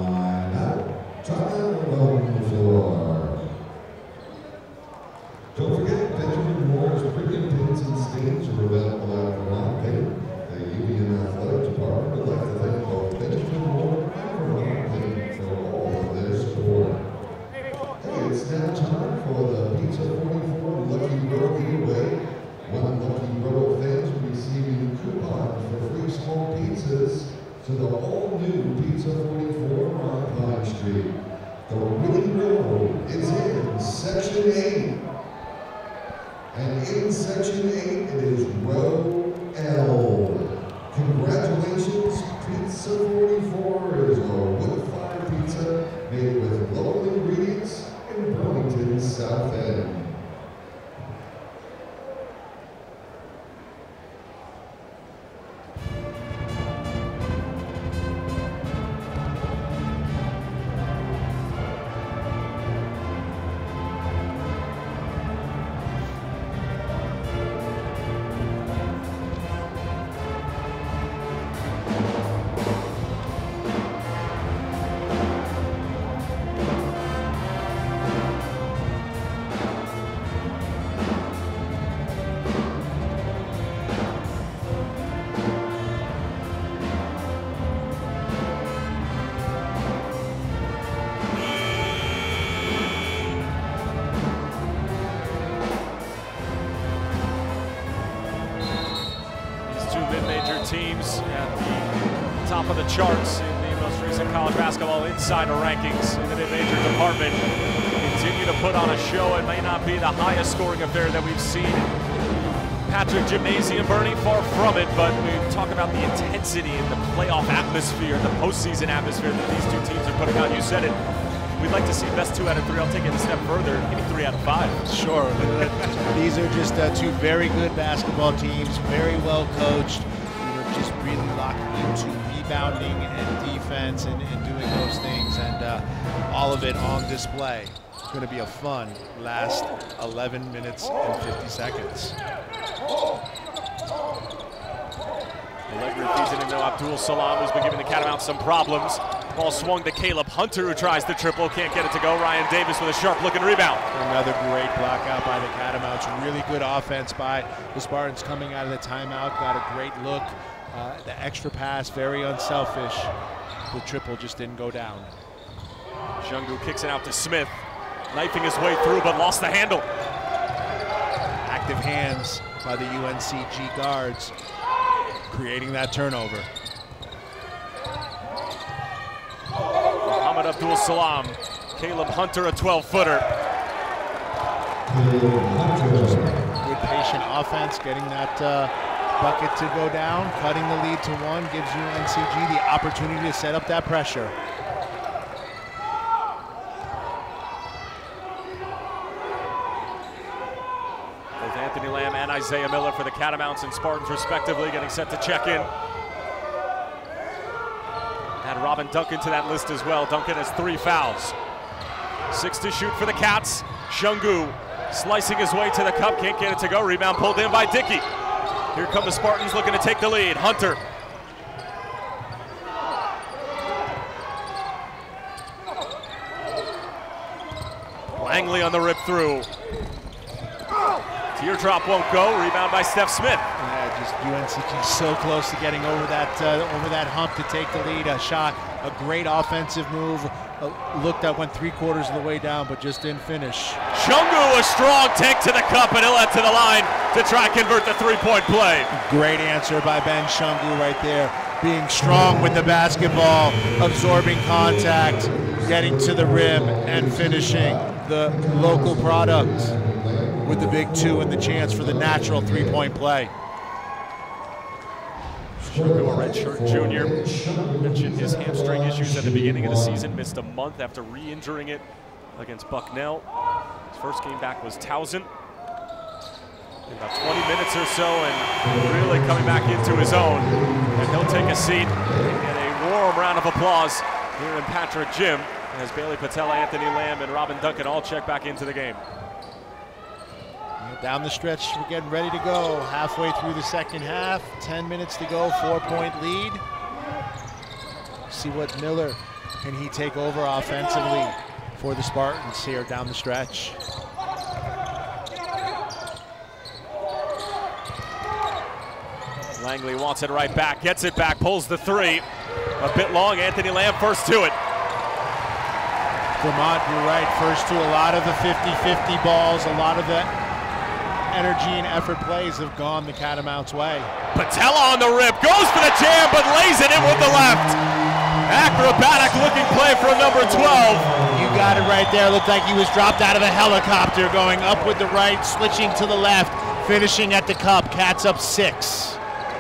Don't forget, Benjamin Moore's printed pins and stains are available at Vermont Paint. The U V M Athletic Department would like to thank both Benjamin Moore and Vermont Paint for all of their support. Hey, it's now time for the Pizza forty-four Lucky Row giveaway. One Lucky Row fans will be receiving coupons for free small pizzas to the all-new Pizza forty-four on Pine Street. The winning row is in Section eight. And in Section eight, it is row L. Congratulations, Pizza forty-four is a wood-fired pizza made with local ingredients in Burlington's South End. Teams at the top of the charts in the most recent college basketball insider rankings in the mid-major department. Continue to put on a show. It may not be the highest scoring affair that we've seen Patrick Gymnasium, Bernie, far from it, but we talk about the intensity and the playoff atmosphere, the postseason atmosphere that these two teams are putting out. You said it. We'd like to see best two out of three. I'll take it a step further. Give me three out of five. Sure. These are just uh, two very good basketball teams, very well coached. just really locking into rebounding and defense and, and doing those things, and uh, all of it on display. It's going to be a fun last eleven minutes and fifty seconds. Allegri feeds it into Abdul Salam, who's been giving the Catamounts some problems. Ball swung to Caleb Hunter, who tries the triple, can't get it to go. Ryan Davis with a sharp-looking rebound. Another great block out by the Catamounts. Really good offense by the Spartans coming out of the timeout. Got a great look. Uh, the extra pass, very unselfish. The triple just didn't go down. Shungu kicks it out to Smith, knifing his way through, but lost the handle. Active hands by the U N C G guards, creating that turnover. Muhammad Abdul Salam, Caleb Hunter, a twelve-footer. Good patient offense, getting that uh, bucket to go down, cutting the lead to one, gives U N C G the opportunity to set up that pressure. Both Anthony Lamb and Isaiah Miller for the Catamounts and Spartans respectively getting set to check in. Add Robin Duncan to that list as well. Duncan has three fouls. Six to shoot for the Cats. Shungu slicing his way to the cup, can't get it to go. Rebound pulled in by Dickey. Here come the Spartans looking to take the lead. Hunter. Langley on the rip through. Teardrop won't go. Rebound by Steph Smith. Yeah, just U N C G so close to getting over that uh, over that hump to take the lead. A shot, a great offensive move. Uh, looked at, went three quarters of the way down, but just didn't finish. Shungu, a strong take to the cup, and he'll head to the line to try and convert the three-point play. Great answer by Ben Shungu right there. Being strong with the basketball, absorbing contact, getting to the rim, and finishing the local product with the big two and the chance for the natural three-point play. Shungu, a redshirt junior, mentioned his hamstring issues at the beginning of the season, missed a month after re-injuring it against Bucknell. His first game back was Towson. In about twenty minutes or so, and really coming back into his own. And he'll take a seat and get a warm round of applause here in Patrick Gym as Bailey Patella, Anthony Lamb, and Robin Duncan all check back into the game. Down the stretch, we're getting ready to go. Halfway through the second half, ten minutes to go, four-point lead. See what Miller, can he take over offensively for the Spartans here down the stretch. Langley wants it right back, gets it back, pulls the three. A bit long, Anthony Lamb first to it. Vermont, you're right, first to a lot of the fifty fifty balls, a lot of the energy and effort plays have gone the Catamounts' way. Patella on the rip, goes for the jam, but lays it in with the left. Acrobatic looking play from number twelve. You got it right there, looked like he was dropped out of a helicopter, going up with the right, switching to the left, finishing at the cup. Cats up six.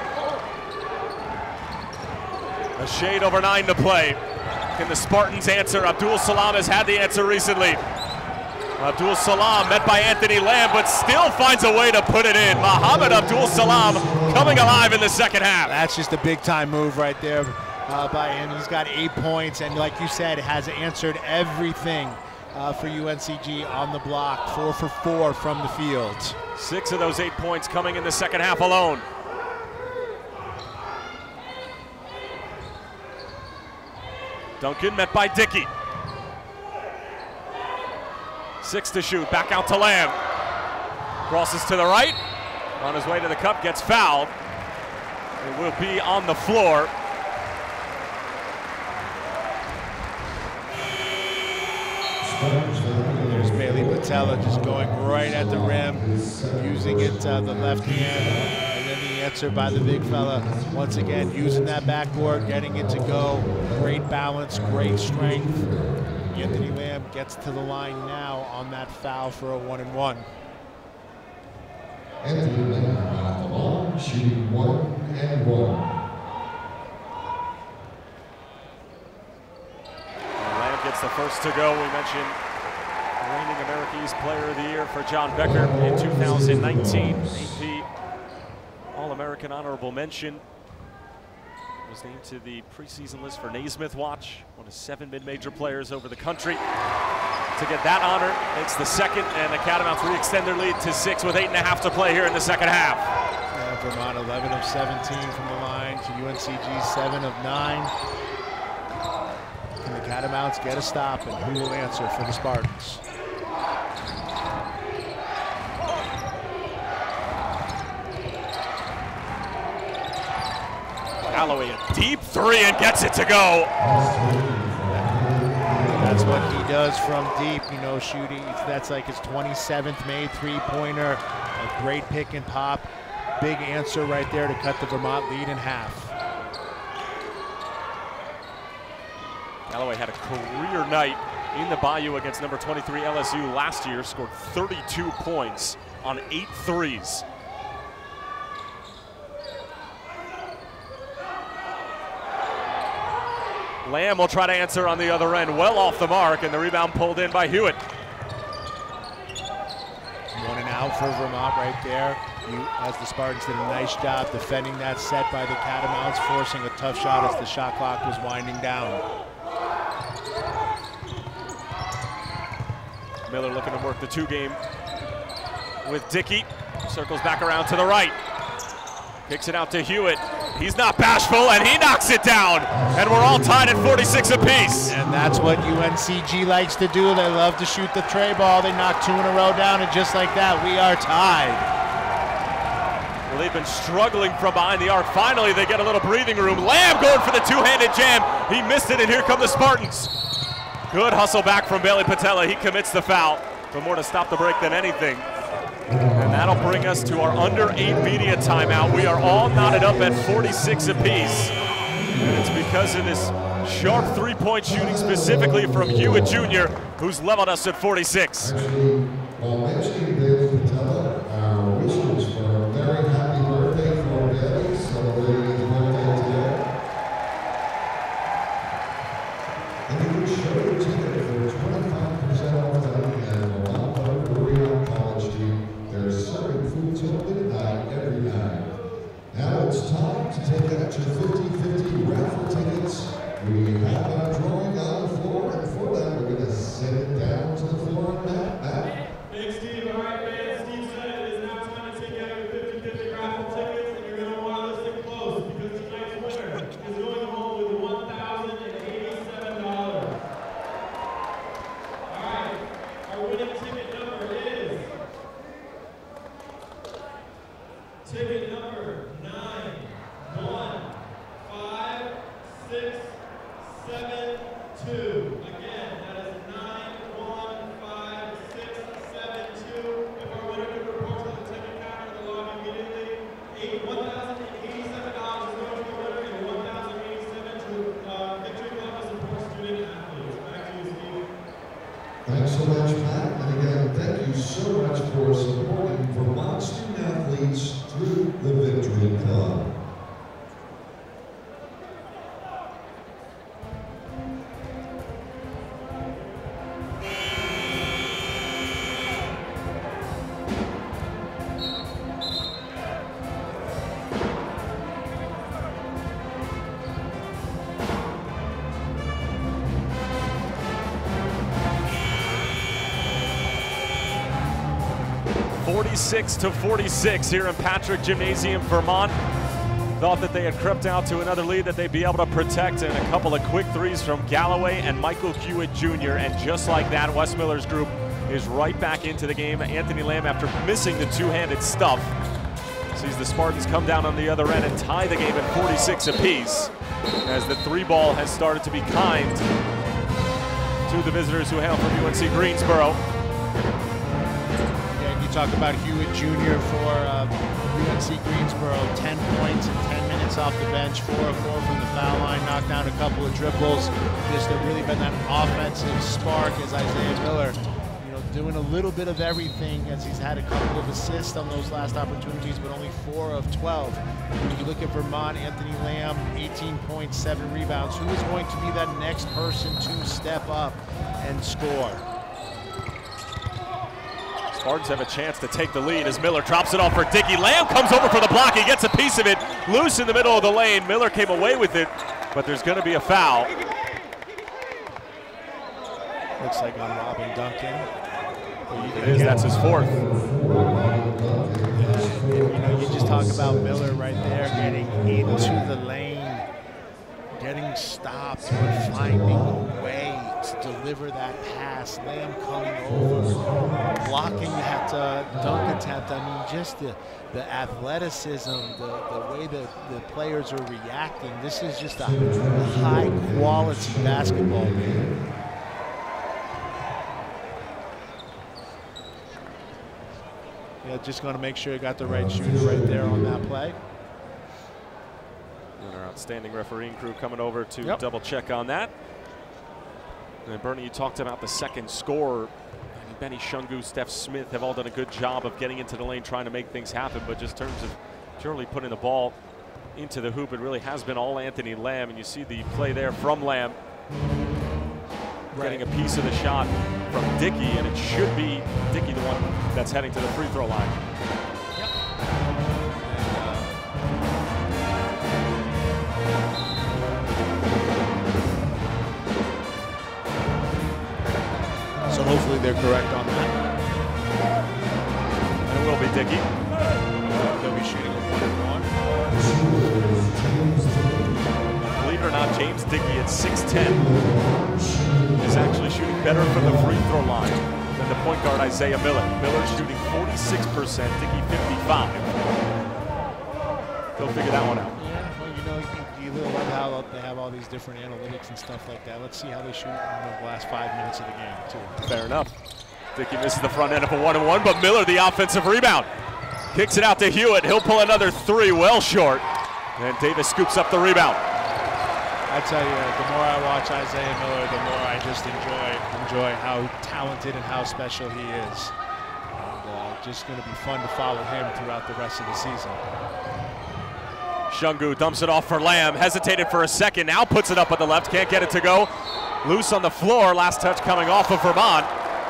A shade over nine to play. Can the Spartans answer? Abdul Salam has had the answer recently. Abdul Salam met by Anthony Lamb, but still finds a way to put it in. Muhammad Abdul Salam coming alive in the second half. That's just a big time move right there uh, by him. He's got eight points, and like you said, has answered everything uh, for U N C G on the block. Four for four from the field. Six of those eight points coming in the second half alone. Duncan met by Dickey. Six to shoot, back out to Lamb. Crosses to the right, on his way to the cup, gets fouled. It will be on the floor. There's Bailey Patella just going right at the rim, using it uh, the left hand. The answer by the big fella, once again, using that backboard, getting it to go. Great balance, great strength. Anthony Lamb gets to the line now on that foul for a one and one. Anthony Lamb on the line, shooting one and one. Lamb gets the first to go. We mentioned reigning America East Player of the Year for John Becker in two thousand nineteen. A P All-American honorable mention. was named to the preseason list for Naismith Watch, one of seven mid-major players over the country. To get that honor, makes the second, and the Catamounts re-extend their lead to six with eight and a half to play here in the second half. Yeah, Vermont eleven of seventeen from the line to U N C G seven of nine. Can the Catamounts get a stop, and who will answer for the Spartans? Galloway a deep three and gets it to go. That's what he does from deep, you know, shooting. That's like his twenty-seventh made three-pointer. A great pick and pop. Big answer right there to cut the Vermont lead in half. Galloway had a career night in the Bayou against number twenty-three L S U last year. Scored thirty-two points on eight threes. Lamb will try to answer on the other end, well off the mark, and the rebound pulled in by Hewitt. One and out for Vermont right there. You, as the Spartans did a nice job defending that set by the Catamounts, forcing a tough shot as the shot clock was winding down. Miller looking to work the two game with Dickey. Circles back around to the right. Kicks it out to Hewitt. He's not bashful, and he knocks it down. And we're all tied at forty-six apiece. And that's what U N C G likes to do. They love to shoot the tray ball. They knock two in a row down, and just like that, we are tied. Well, they've been struggling from behind the arc. Finally, they get a little breathing room. Lamb going for the two-handed jam. He missed it, and here come the Spartans. Good hustle back from Bailey Patella. He commits the foul, but more to stop the break than anything. And that'll bring us to our under eight media timeout. We are all knotted up at forty-six apiece. And it's because of this sharp three-point shooting, specifically from Hewitt Junior, who's leveled us at forty-six. Actually, while mentioning Bailey Patella, our wishes for a very happy birthday for Bailey, celebrating his birthday today. And he would show your ticket for twenty-five percent off dining at Vermont Public Brewery on College Street. They're serving food till midnight every night. Now it's time to take out your fifty fifty raffle tickets. We have our drawing on the floor, and for that, we're going to send it down to the floor on that. Matt? Thanks, Steve. All right, man. Steve said it is now time to take out your fifty fifty raffle tickets, and you're going to want to listen close because tonight's winner is going home with one thousand eighty-seven dollars. All right, our winning ticket number is ticket number nine one five six seven two. Again, that is nine one five six seven two. If our winner could report to the ticket counter in the lobby immediately, one thousand eighty-seven dollars is going to the winner, and one thousand eighty-seven dollars to uh, Victory Club to support student athletes. Back to you, Steve. Thanks so much, Matt. And again, thank you so much for supporting Vermont student athletes through the Victory Club. forty-six to forty-six here in Patrick Gymnasium. Vermont thought that they had crept out to another lead that they'd be able to protect, and a couple of quick threes from Galloway and Michael Hewitt Junior And just like that, Wes Miller's group is right back into the game. Anthony Lamb, after missing the two-handed stuff, sees the Spartans come down on the other end and tie the game at forty-six apiece, as the three ball has started to be kind to the visitors who hail from U N C Greensboro. Talk about Hewitt Junior for uh, U N C Greensboro. ten points in ten minutes off the bench, four of four from the foul line, knocked down a couple of triples. Just have really been that offensive spark as Isaiah Miller, you know, doing a little bit of everything, as he's had a couple of assists on those last opportunities, but only four of twelve. When you look at Vermont, Anthony Lamb, eighteen points, seven rebounds. Who is going to be that next person to step up and score? Spartans have a chance to take the lead as Miller drops it off for Dickey. Lamb comes over for the block. He gets a piece of it. Loose in the middle of the lane. Miller came away with it, but there's going to be a foul. Looks like on Robin Duncan. It is, that's his fourth. And, you know, you just talk about Miller right there getting into the lane, getting stopped, but finding a way to deliver that pass. Lamb coming over, blocking that uh, dunk attempt. I mean, just the, the athleticism, the, the way that the players are reacting. This is just a high-quality basketball game. Yeah, just going to make sure you got the right shooter right there on that play. And our outstanding refereeing crew coming over to Yep. double check on that. And Bernie, you talked about the second scorer. I mean, Benny Shungu, Steph Smith have all done a good job of getting into the lane, trying to make things happen, but just in terms of purely putting the ball into the hoop, it really has been all Anthony Lamb, and you see the play there from Lamb. Getting a piece of the shot from Dickey, and it should be Dickey the one that's heading to the free throw line. Yep. So hopefully they're correct on that. And it will be Dickey. They'll be shooting a one and one. Believe it or not, James Dickey at six ten is actually shooting better from the free throw line than the point guard Isaiah Miller. Miller shooting forty-six percent, Dickey fifty-five. They'll figure that one out. Yeah, well, you know, you, you love how they have all these different analytics and stuff like that. Let's see how they shoot in the last five minutes of the game, too. Fair enough. Dickey misses the front end of a one and one, but Miller the offensive rebound. Kicks it out to Hewitt. He'll pull another three, well short. And Davis scoops up the rebound. I tell you, the more I watch Isaiah Miller, the more I just enjoy enjoy how talented and how special he is. And uh, just going to be fun to follow him throughout the rest of the season. Shungu dumps it off for Lamb. Hesitated for a second, now puts it up on the left. Can't get it to go. Loose on the floor. Last touch coming off of Vermont.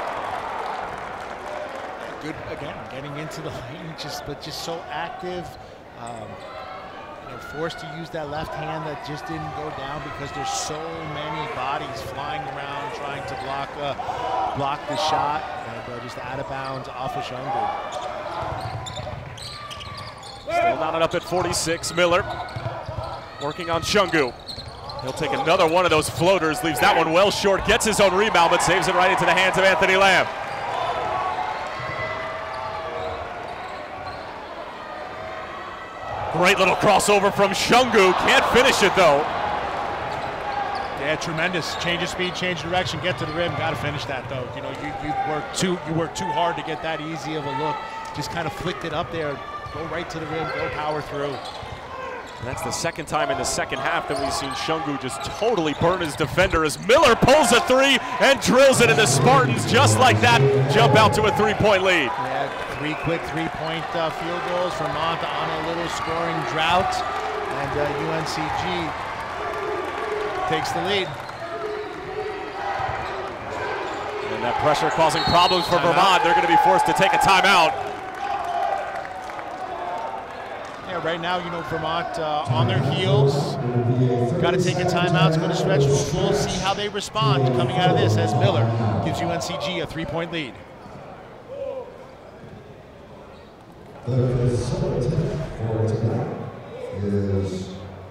Good, again, getting into the lane, just but just so active. Um, you know, forced to use that left hand that just didn't go down because there's so many bodies flying around trying to block uh, block the shot, and uh, just out of bounds off of Shungu. Still not up at forty-six. Miller working on Shungu. He'll take another one of those floaters, leaves that one well short, gets his own rebound, but saves it right into the hands of Anthony Lamb. Great little crossover from Shungu. Can't finish it though. Yeah, tremendous. Change of speed, change of direction, get to the rim. Got to finish that though. You know, you you work too you work too hard to get that easy of a look. Just kind of flicked it up there. Go right to the rim. Go power through. That's the second time in the second half that we've seen Shungu just totally burn his defender as Miller pulls a three and drills it, and the Spartans, just like that, jump out to a three-point lead. Yeah, three quick three-point uh, field goals. Vermont on a little scoring drought, and uh, U N C G takes the lead. And that pressure causing problems for Vermont. They're going to be forced to take a timeout. Yeah, right now, you know, Vermont uh, on their heels. Got to take a timeout. It's going to stretch to a full. See how they respond coming out of this as Miller gives U N C G a three-point lead. The facilitator for tonight is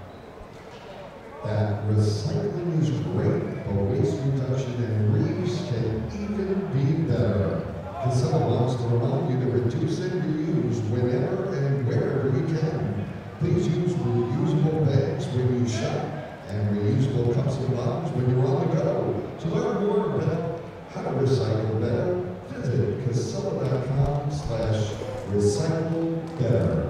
that recycling is great, but waste reduction and reuse can even be better. Casella wants to remind you to reduce and reuse whenever and wherever you can. Please use reusable bags when you shop and reusable cups and bottles when you're on the go. To learn more about how to recycle better, visit casella dot com slash recycle better.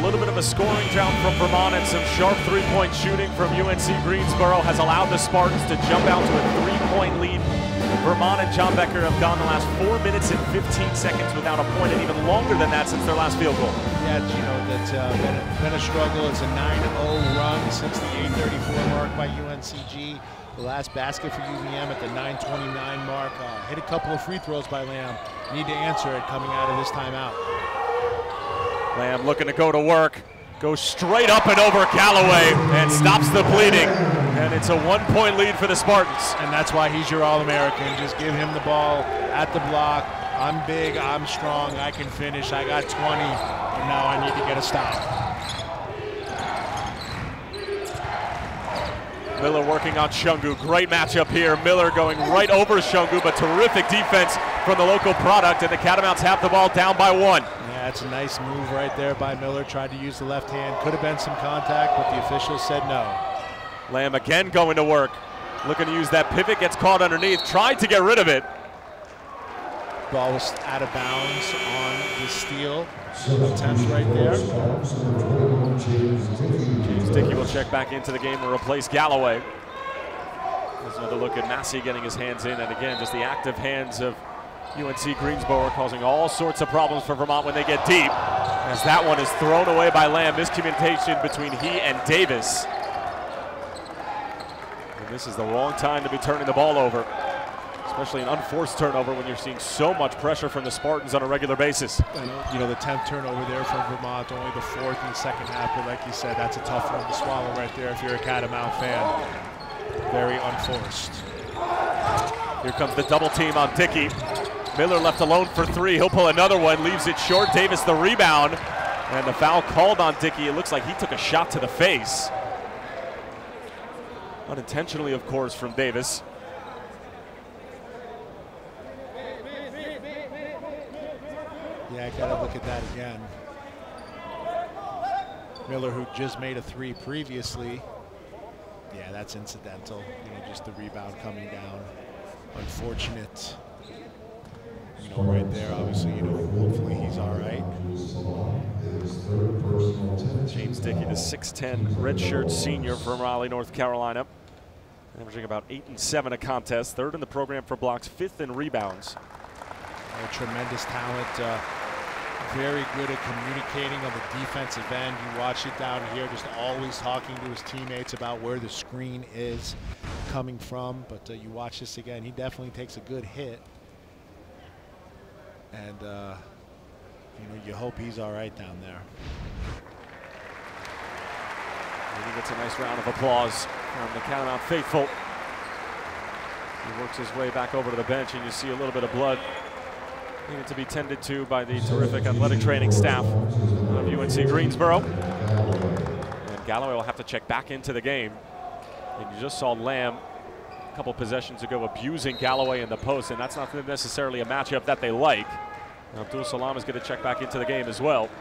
little bit of a scoring drought from Vermont and some sharp three-point shooting from U N C Greensboro has allowed the Spartans to jump out to a three-point lead. Vermont and John Becker have gone the last four minutes and fifteen seconds without a point, and even longer than that since their last field goal. Yeah, you know, that's uh, been, a, been a struggle. It's a nine oh run since the eight thirty-four mark by U N C G. The last basket for U V M at the nine twenty-nine mark. Uh, hit a couple of free throws by Lamb. Need to answer it coming out of this timeout. Lamb looking to go to work. Goes straight up and over Galloway and stops the bleeding. And it's a one-point lead for the Spartans. And that's why he's your All-American. Just give him the ball at the block. I'm big, I'm strong, I can finish. I got twenty, and now I need to get a stop. Miller working on Shungu. Great matchup here. Miller going right over Shungu, but terrific defense from the local product, and the Catamounts have the ball down by one. Yeah, it's a nice move right there by Miller. Tried to use the left hand. Could have been some contact, but the officials said no. Lamb again going to work. Looking to use that pivot, gets caught underneath. Tried to get rid of it. Ball was out of bounds on the steal. Attempt right there. James Dickey will check back into the game and replace Galloway. There's another look at Massey getting his hands in, and again, just the active hands of U N C Greensboro are causing all sorts of problems for Vermont when they get deep. As that one is thrown away by Lamb. Miscommunication between he and Davis. And this is the wrong time to be turning the ball over, especially an unforced turnover when you're seeing so much pressure from the Spartans on a regular basis. You know, the tenth turnover there from Vermont, only the fourth in the second half, but like you said, that's a tough one to swallow right there if you're a Catamount fan. Very unforced. Here comes the double team on Dickey. Miller left alone for three. He'll pull another one, leaves it short. Davis the rebound, and the foul called on Dickey. It looks like he took a shot to the face. Unintentionally, of course, from Davis. Yeah, I gotta look at that again. Miller, who just made a three previously. Yeah, that's incidental. You know, just the rebound coming down. Unfortunate. You know, right there, obviously, you know, hopefully he's all right. James Dickey, the six ten redshirt senior from Raleigh, North Carolina. Averaging about eight and seven a contest. Third in the program for blocks, fifth in rebounds. A tremendous talent. Uh, very good at communicating on the defensive end. You watch it down here, just always talking to his teammates about where the screen is coming from. But uh, you watch this again, he definitely takes a good hit. And, uh, you know, you hope he's all right down there. And he gets a nice round of applause from the Catamount faithful. He works his way back over to the bench, and you see a little bit of blood needed to be tended to by the terrific athletic training staff of U N C Greensboro. And Galloway will have to check back into the game. And you just saw Lamb a couple possessions ago abusing Galloway in the post, and that's not necessarily a matchup that they like. Now, Abdul Salam is going to check back into the game as well.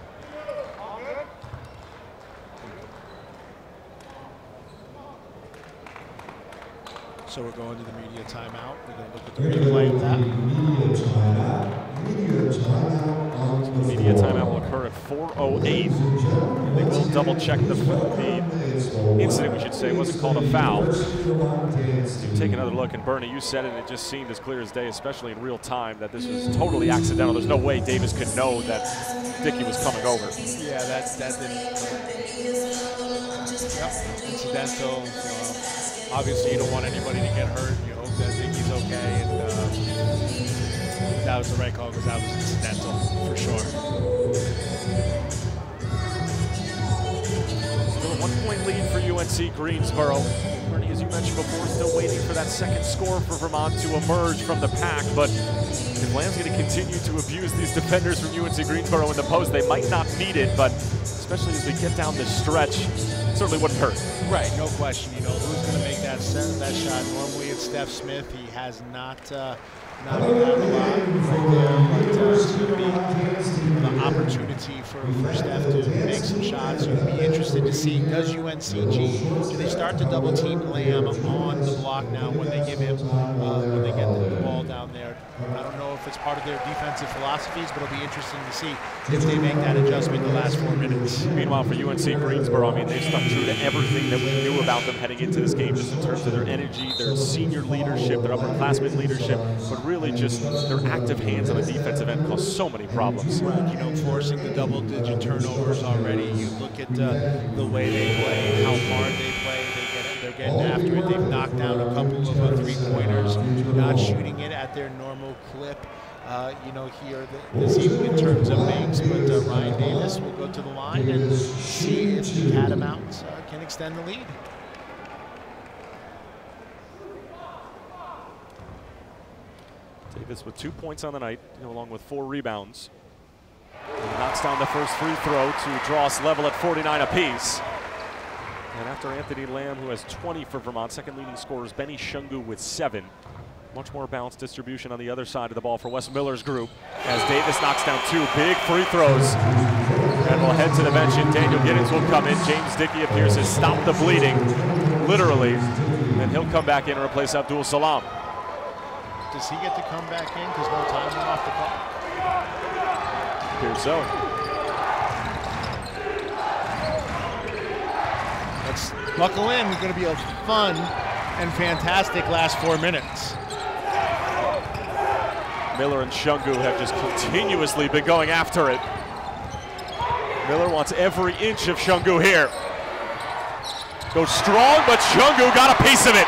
So we're going to the media timeout. We're going to look at the replay of that. So the media timeout will occur at four oh eight. They will double check the, the incident, we should say, wasn't called a foul. You take another look, and Bernie, you said it, it just seemed as clear as day, especially in real time, that this was totally accidental. There's no way Davis could know that Dickey was coming over. Yeah, that, that didn't. Yep, incidental. Uh, Obviously, you don't want anybody to get hurt. You hope that Dickey's okay, and uh, that was the right call because that was incidental for sure. Still a one-point lead for U N C Greensboro. Bernie, as you mentioned before, still waiting for that second score for Vermont to emerge from the pack. But if Lamb's going to continue to abuse these defenders from U N C Greensboro in the post, they might not need it. But especially as we get down this stretch, it certainly wouldn't hurt. Right, no question. You know, who's going to make that that shot? Normally it's Steph Smith. He has not uh, not done a lot right there, but uh, it's going to be an opportunity for, for Steph to make some shots. You'll be interested to see, does U N C G, do they start to double team Lamb on the block now when they give him, uh, when they get the ball down there? I don't know if it's part of their defensive philosophies, but it'll be interesting to see if they make that adjustment in the last four minutes. Meanwhile, for U N C Greensboro, I mean, they've stuck true to everything that we knew about them heading into this game, just in terms of their energy, their senior leadership, their upperclassmen leadership, but really just their active hands on the defensive end cause so many problems. You know, forcing the double-digit turnovers already. You look at uh, the way they play, how hard they play. They get, they're getting after it. They've knocked down a couple of uh, three-pointers, not shooting it at their normal clip. Uh, you know, here this evening in terms of makes, but uh, Ryan Davis will go to the line and see if the Catamounts uh, can extend the lead. Davis with two points on the night, you know, along with four rebounds. He knocks down the first free throw to draw us level at forty-nine apiece. And after Anthony Lamb, who has twenty for Vermont, second leading scorer is Benny Shungu with seven. Much more balanced distribution on the other side of the ball for Wes Miller's group as Davis knocks down two big free throws. And we'll head to the bench and Daniel Giddens will come in. James Dickey appears to stop the bleeding, literally. And he'll come back in and replace Abdul Salam. Does he get to come back in because no time went off the clock? Appears so. Let's buckle in. It's going to be a fun and fantastic last four minutes. Miller and Shungu have just continuously been going after it. Miller wants every inch of Shungu here. Goes strong, but Shungu got a piece of it.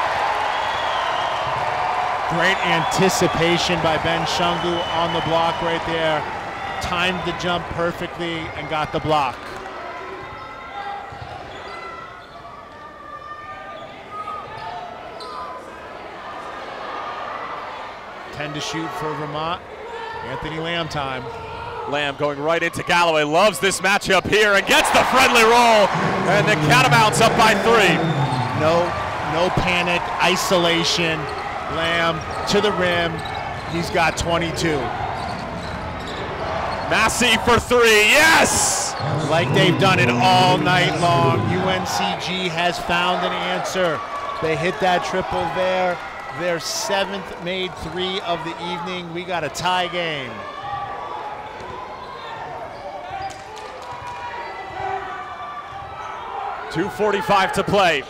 Great anticipation by Ben Shungu on the block right there. Timed the jump perfectly and got the block. ten to shoot for Vermont. Anthony Lamb time. Lamb going right into Galloway. Loves this matchup here and gets the friendly roll. And the Catamounts up by three. No, no panic, isolation. Lamb to the rim. He's got twenty-two. Massey for three, yes! Like they've done it all night long. U N C G has found an answer. They hit that triple there. Their seventh made three of the evening. We got a tie game. two forty-five to play.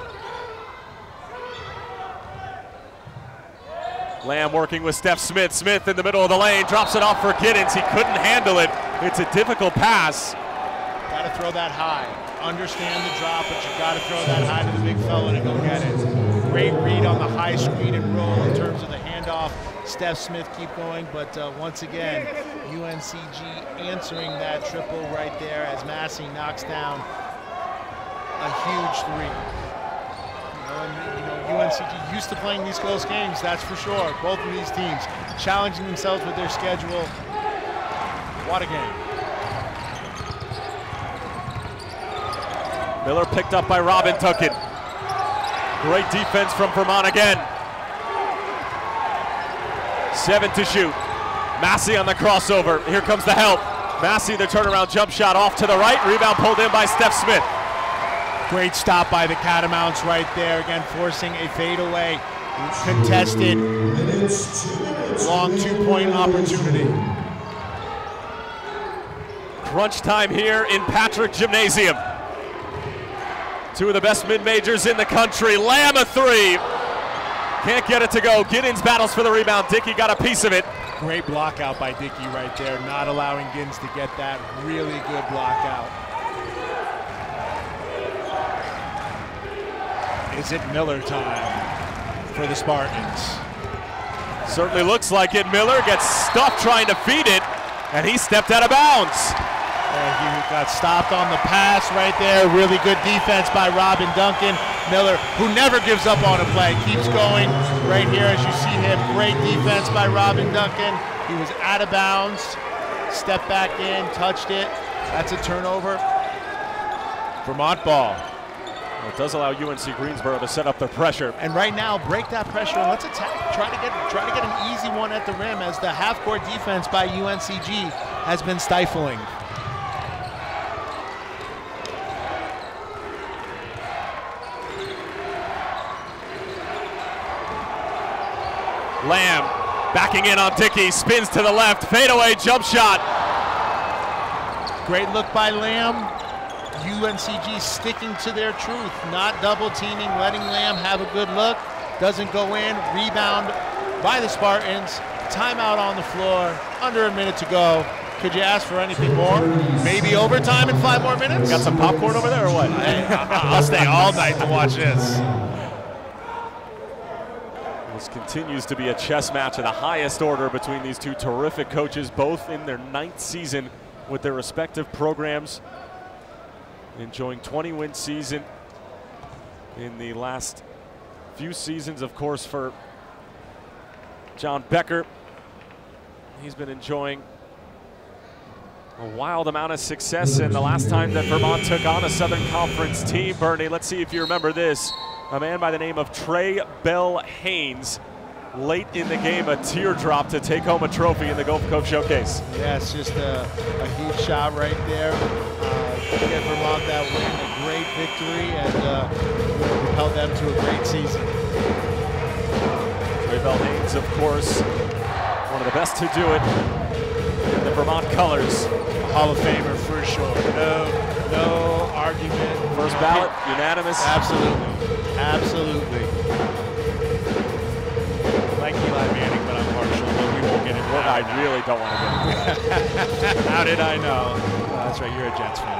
Lamb working with Steph Smith. Smith in the middle of the lane, drops it off for Giddens. He couldn't handle it. It's a difficult pass. Got to throw that high. Understand the drop, but you got to throw that high to the big fella to go get it. Great read on the high screen and roll in terms of the handoff. Steph Smith keep going, but uh, once again, U N C G answering that triple right there as Massey knocks down a huge three. You know, and, you know, U N C G used to playing these close games, that's for sure. Both of these teams challenging themselves with their schedule. What a game. Miller picked up by Robin Tucken. Great defense from Vermont again. Seven to shoot. Massey on the crossover. Here comes the help. Massey, the turnaround jump shot off to the right. Rebound pulled in by Steph Smith. Great stop by the Catamounts right there. Again, forcing a fadeaway. Contested. Long two-point opportunity. Crunch time here in Patrick Gymnasium. Two of the best mid-majors in the country. Lamb a three. Can't get it to go. Giddens battles for the rebound. Dickey got a piece of it. Great block out by Dickey right there. Not allowing Giddens to get that. Really good block out. Is it Miller time for the Spartans? Certainly looks like it. Miller gets stuffed trying to feed it, and he stepped out of bounds. And he got stopped on the pass right there. Really good defense by Robin Duncan. Miller, who never gives up on a play, keeps going right here as you see him. Great defense by Robin Duncan. He was out of bounds. Stepped back in, touched it. That's a turnover. Vermont ball. Well, it does allow U N C Greensboro to set up the pressure. And right now, break that pressure and let's attack. Try to get try to get an easy one at the rim as the half-court defense by U N C G has been stifling. Lamb Backing in on Dickey, spins to the left, fadeaway jump shot. Great look by Lamb. U N C G sticking to their truth, not double teaming, letting Lamb have a good look. Doesn't go in, rebound by the Spartans. Timeout on the floor, under a minute to go. Could you ask for anything more? Maybe overtime in five more minutes? Got some popcorn over there or what? Hey, I'll stay all night to watch this. This continues to be a chess match of the highest order between these two terrific coaches, both in their ninth season with their respective programs. Enjoying twenty win season in the last few seasons, of course, for John Becker. He's been enjoying a wild amount of success, and the last time that Vermont took on a Southern Conference team, Bernie, let's see if you remember this. A man by the name of Trey Bell Haynes, late in the game, a teardrop to take home a trophy in the Gulf Coast Showcase. Yeah, it's just a, a huge shot right there. Uh, to get Vermont that win, a great victory, and uh, propelled them to a great season. Trey Bell Haynes, of course, one of the best to do it in the Vermont colors. Hall of Famer for sure. No, no argument. First ballot, unanimous. Absolutely, absolutely. Like Eli Manning, but I'm partial, but we won't get into that. I really don't want to get into that. How did I know? Oh, that's right, you're a Jets fan.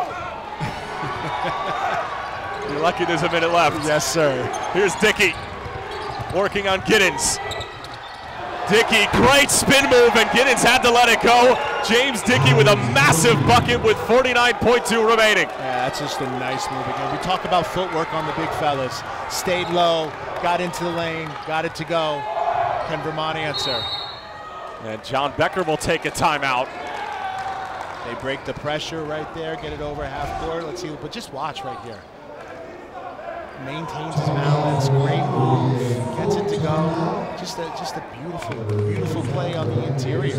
You're lucky there's a minute left. Yes, sir. Here's Dickey working on Giddens. Dickey, great spin move, and Giddens had to let it go. James Dickey with a massive bucket with forty-nine point two remaining. Yeah, that's just a nice move again. We talk about footwork on the big fellas. Stayed low, got into the lane, got it to go. Can Vermont answer? And John Becker will take a timeout. They break the pressure right there, get it over half court. Let's see, but just watch right here. Maintains his balance, great move, gets it to go. Just a, just a beautiful, beautiful play on the interior.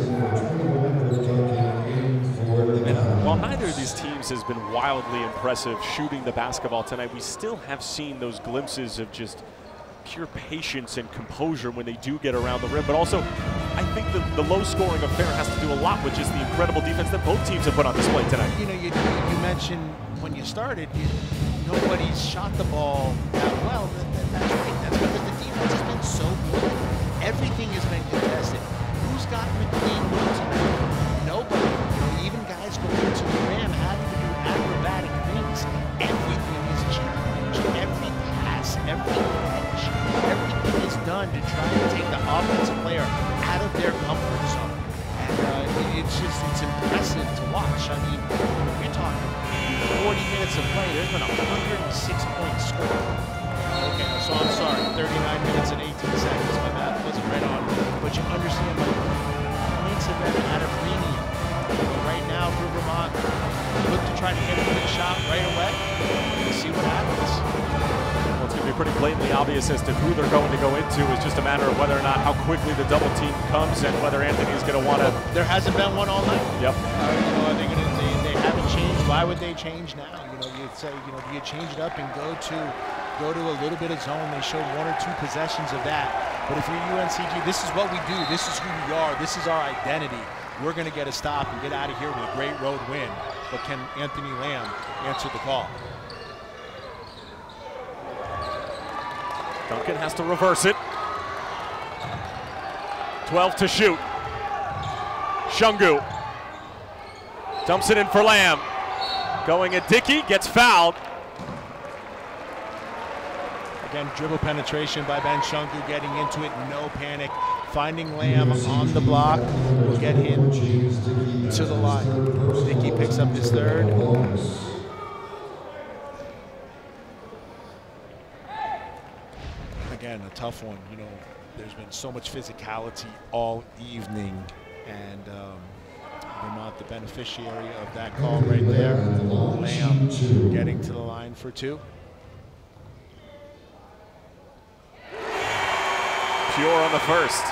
And while neither of these teams has been wildly impressive shooting the basketball tonight, we still have seen those glimpses of just pure patience and composure when they do get around the rim. But also, I think the, the low-scoring affair has to do a lot with just the incredible defense that both teams have put on display tonight. You know, you, you mentioned when you started, you, nobody's shot the ball that well. That, that, that's right. That's because the defense has been so good. Everything has been contested. Who's gotten the clean win tonight? Nobody. You know, even guys going into the rim having to do acrobatic things. Everything is challenged. Every pass, every catch, everything is done to try to take the offensive player out of their comfort zone. And uh, it's just, it's impressive to watch. I mean, you're talking forty minutes of play, there's been a one hundred six point score. Okay, so I'm sorry, thirty-nine minutes and eighteen seconds. My math wasn't right on. But you understand the points have been at a premium. But right now for Vermont, look to try to get a quick shot right away and see what happens. Well, it's going to be pretty blatantly obvious as to who they're going to go into. It's just a matter of whether or not how quickly the double team comes and whether Anthony's going to want to. There hasn't been one all night. Yep. Uh, you know, are they going to? They, they haven't changed. Why would they change now? You know, you'd say, you know, do you change it up and go to, go to a little bit of zone? They showed one or two possessions of that. But if you're U N C G, this is what we do. This is who we are. This is our identity. We're going to get a stop and get out of here with a great road win. But can Anthony Lamb answer the call? Duncan has to reverse it. twelve to shoot. Shungu dumps it in for Lamb. Going at Dickey, gets fouled. Again, dribble penetration by Ben Shungu, getting into it, no panic. Finding Lamb on the block will get him to the line. Dickey picks up his third. Again, a tough one. You know, there's been so much physicality all evening, and um, Vermont the beneficiary of that call right there. Lamb getting to the line for two. Pure on the first.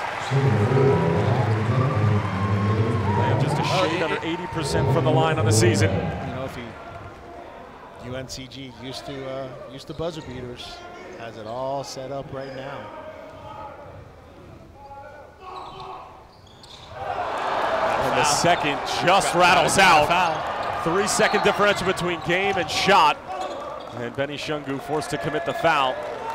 Lamb just a shade under eighty percent from the line on the season. You know, if he U N C G used to uh, used to buzzer beaters, has it all set up right now. the second just rattles out. Three second differential between game and shot. And Benny Shungu forced to commit the foul.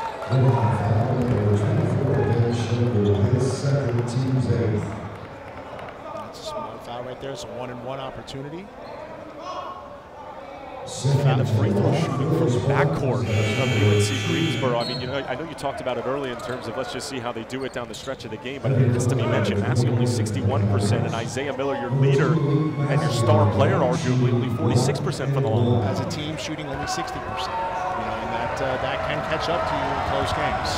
That's a small foul right there. It's a one and one opportunity. Found a free throw shooting from the backcourt of U N C Greensboro. I mean, you know, I know you talked about it early in terms of let's just see how they do it down the stretch of the game, but it has to be mentioned, Massey only sixty-one percent, and Isaiah Miller, your leader and your star player, arguably only forty-six percent from the line. As a team, shooting only sixty percent. You know, and that uh, that can catch up to you in close games.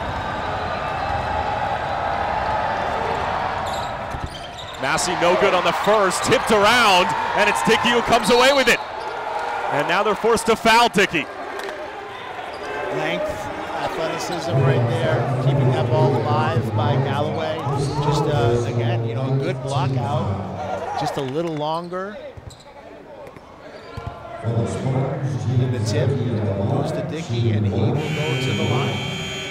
Massey no good on the first, tipped around, and it's Dickey who comes away with it. And now they're forced to foul Dickey. Length, athleticism right there, keeping that ball alive by Galloway. Just, uh, again, you know, a good block out, just a little longer. And the tip goes to Dickey, and he will go to the line.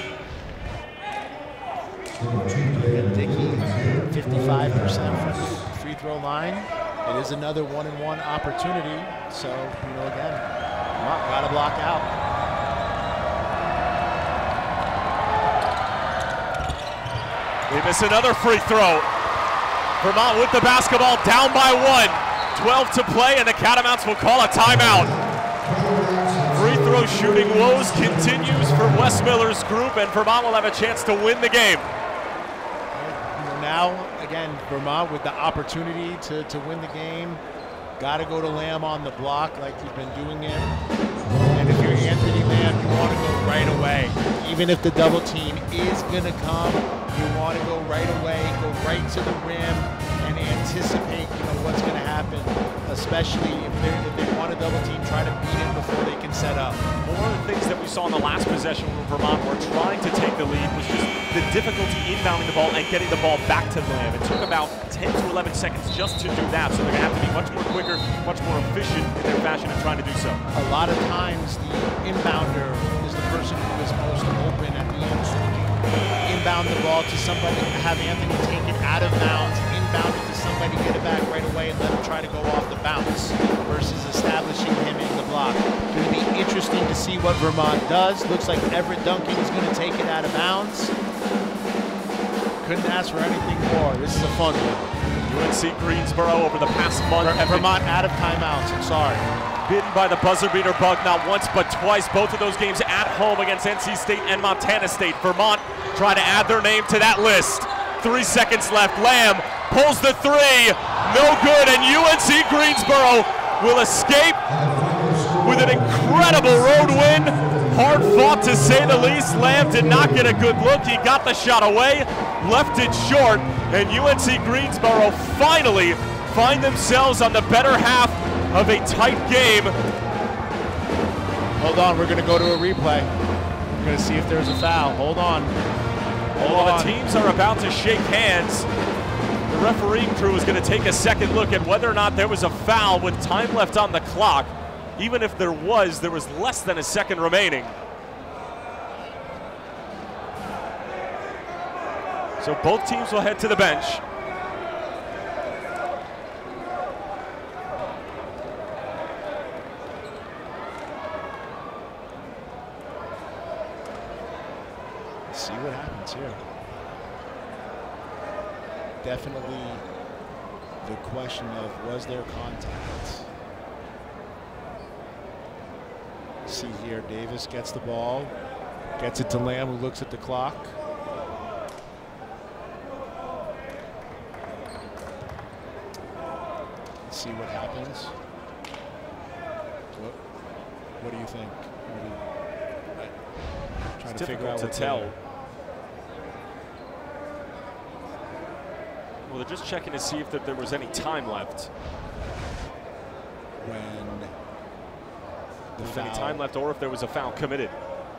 And Dickey, fifty-five percent from the free throw line. It is another one-and-one opportunity. So, you know, again, got to block out. They miss another free throw. Vermont with the basketball, down by one. twelve to play, and the Catamounts will call a timeout. Free throw shooting woes continues for Wes Miller's group, and Vermont will have a chance to win the game. Now, again, Vermont with the opportunity to, to win the game. Got to go to Lamb on the block like you've been doing it. And if you're Anthony Lamb, you want to go right away. Even if the double team is going to come, you want to go right away, go right to the rim, and anticipate, you know, what's going to happen. Especially if, if they want a double team, try to beat it before they can set up. One of the things that we saw in the last possession when Vermont were trying to take the lead was just the difficulty inbounding the ball and getting the ball back to Lamb. It took about ten to eleven seconds just to do that, so they're going to have to be much more quicker, much more efficient in their fashion in trying to do so. A lot of times the inbounder is the person who is most open at the end. So inbound the ball to somebody, have Anthony take it out of bounds, inbound it to somebody, get it back right away, and let him try to go off the bounce versus establishing him in the block. It's going to be interesting to see what Vermont does. Looks like Everett Duncan is going to take it out of bounds. Couldn't ask for anything more. This is a fun one. U N C Greensboro over the past month. Ver Vermont out of timeouts, I'm sorry. Bitten by the buzzer beater bug not once but twice. Both of those games at home against N C State and Montana State. Vermont try to add their name to that list. Three seconds left. Lamb pulls the three. No good, and U N C Greensboro will escape with an incredible road win. Hard fought to say the least. Lamb did not get a good look. He got the shot away, left it short, and U N C Greensboro finally find themselves on the better half of a tight game. Hold on, we're going to go to a replay. We're going to see if there's a foul. Hold on. Hold While on. the teams are about to shake hands, the refereeing crew is going to take a second look at whether or not there was a foul with time left on the clock. Even if there was, there was less than a second remaining. So both teams will head to the bench. Let's see what happens here. Definitely the question of, was there contact? See here, Davis gets the ball, gets it to Lamb, who looks at the clock. Let's see what happens. What, what do you think? What do you, I, trying It's to figure out difficult to what tell. there. Well, they're just checking to see if there was any time left. When If there was any time left or if there was a foul committed.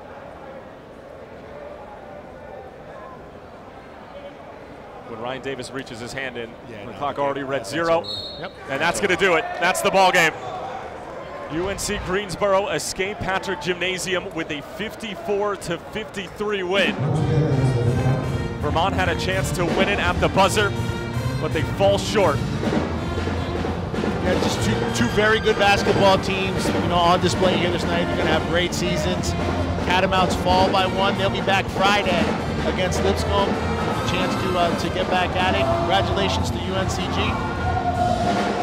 When Ryan Davis reaches his hand in, Yeah, the no, clock okay, already read that- that's zero. over. Yep. And that's going to do it. That's the ball game. U N C Greensboro escape Patrick Gymnasium with a fifty-four to fifty-three win. Vermont had a chance to win it at the buzzer, but they fall short. Yeah, just two, two very good basketball teams, you know, on display here this night. They're going to have great seasons. Catamounts fall by one. They'll be back Friday against Lipscomb with a chance to uh, to get back at it. Congratulations to U N C G.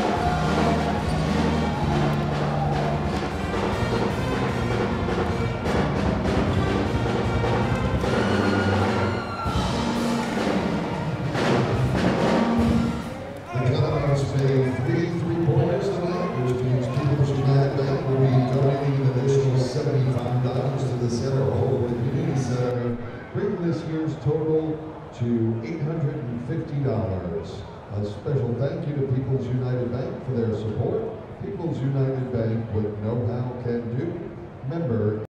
This year's total to eight hundred fifty dollars. A special thank you to People's United Bank for their support. People's United Bank, what know-how can do. Member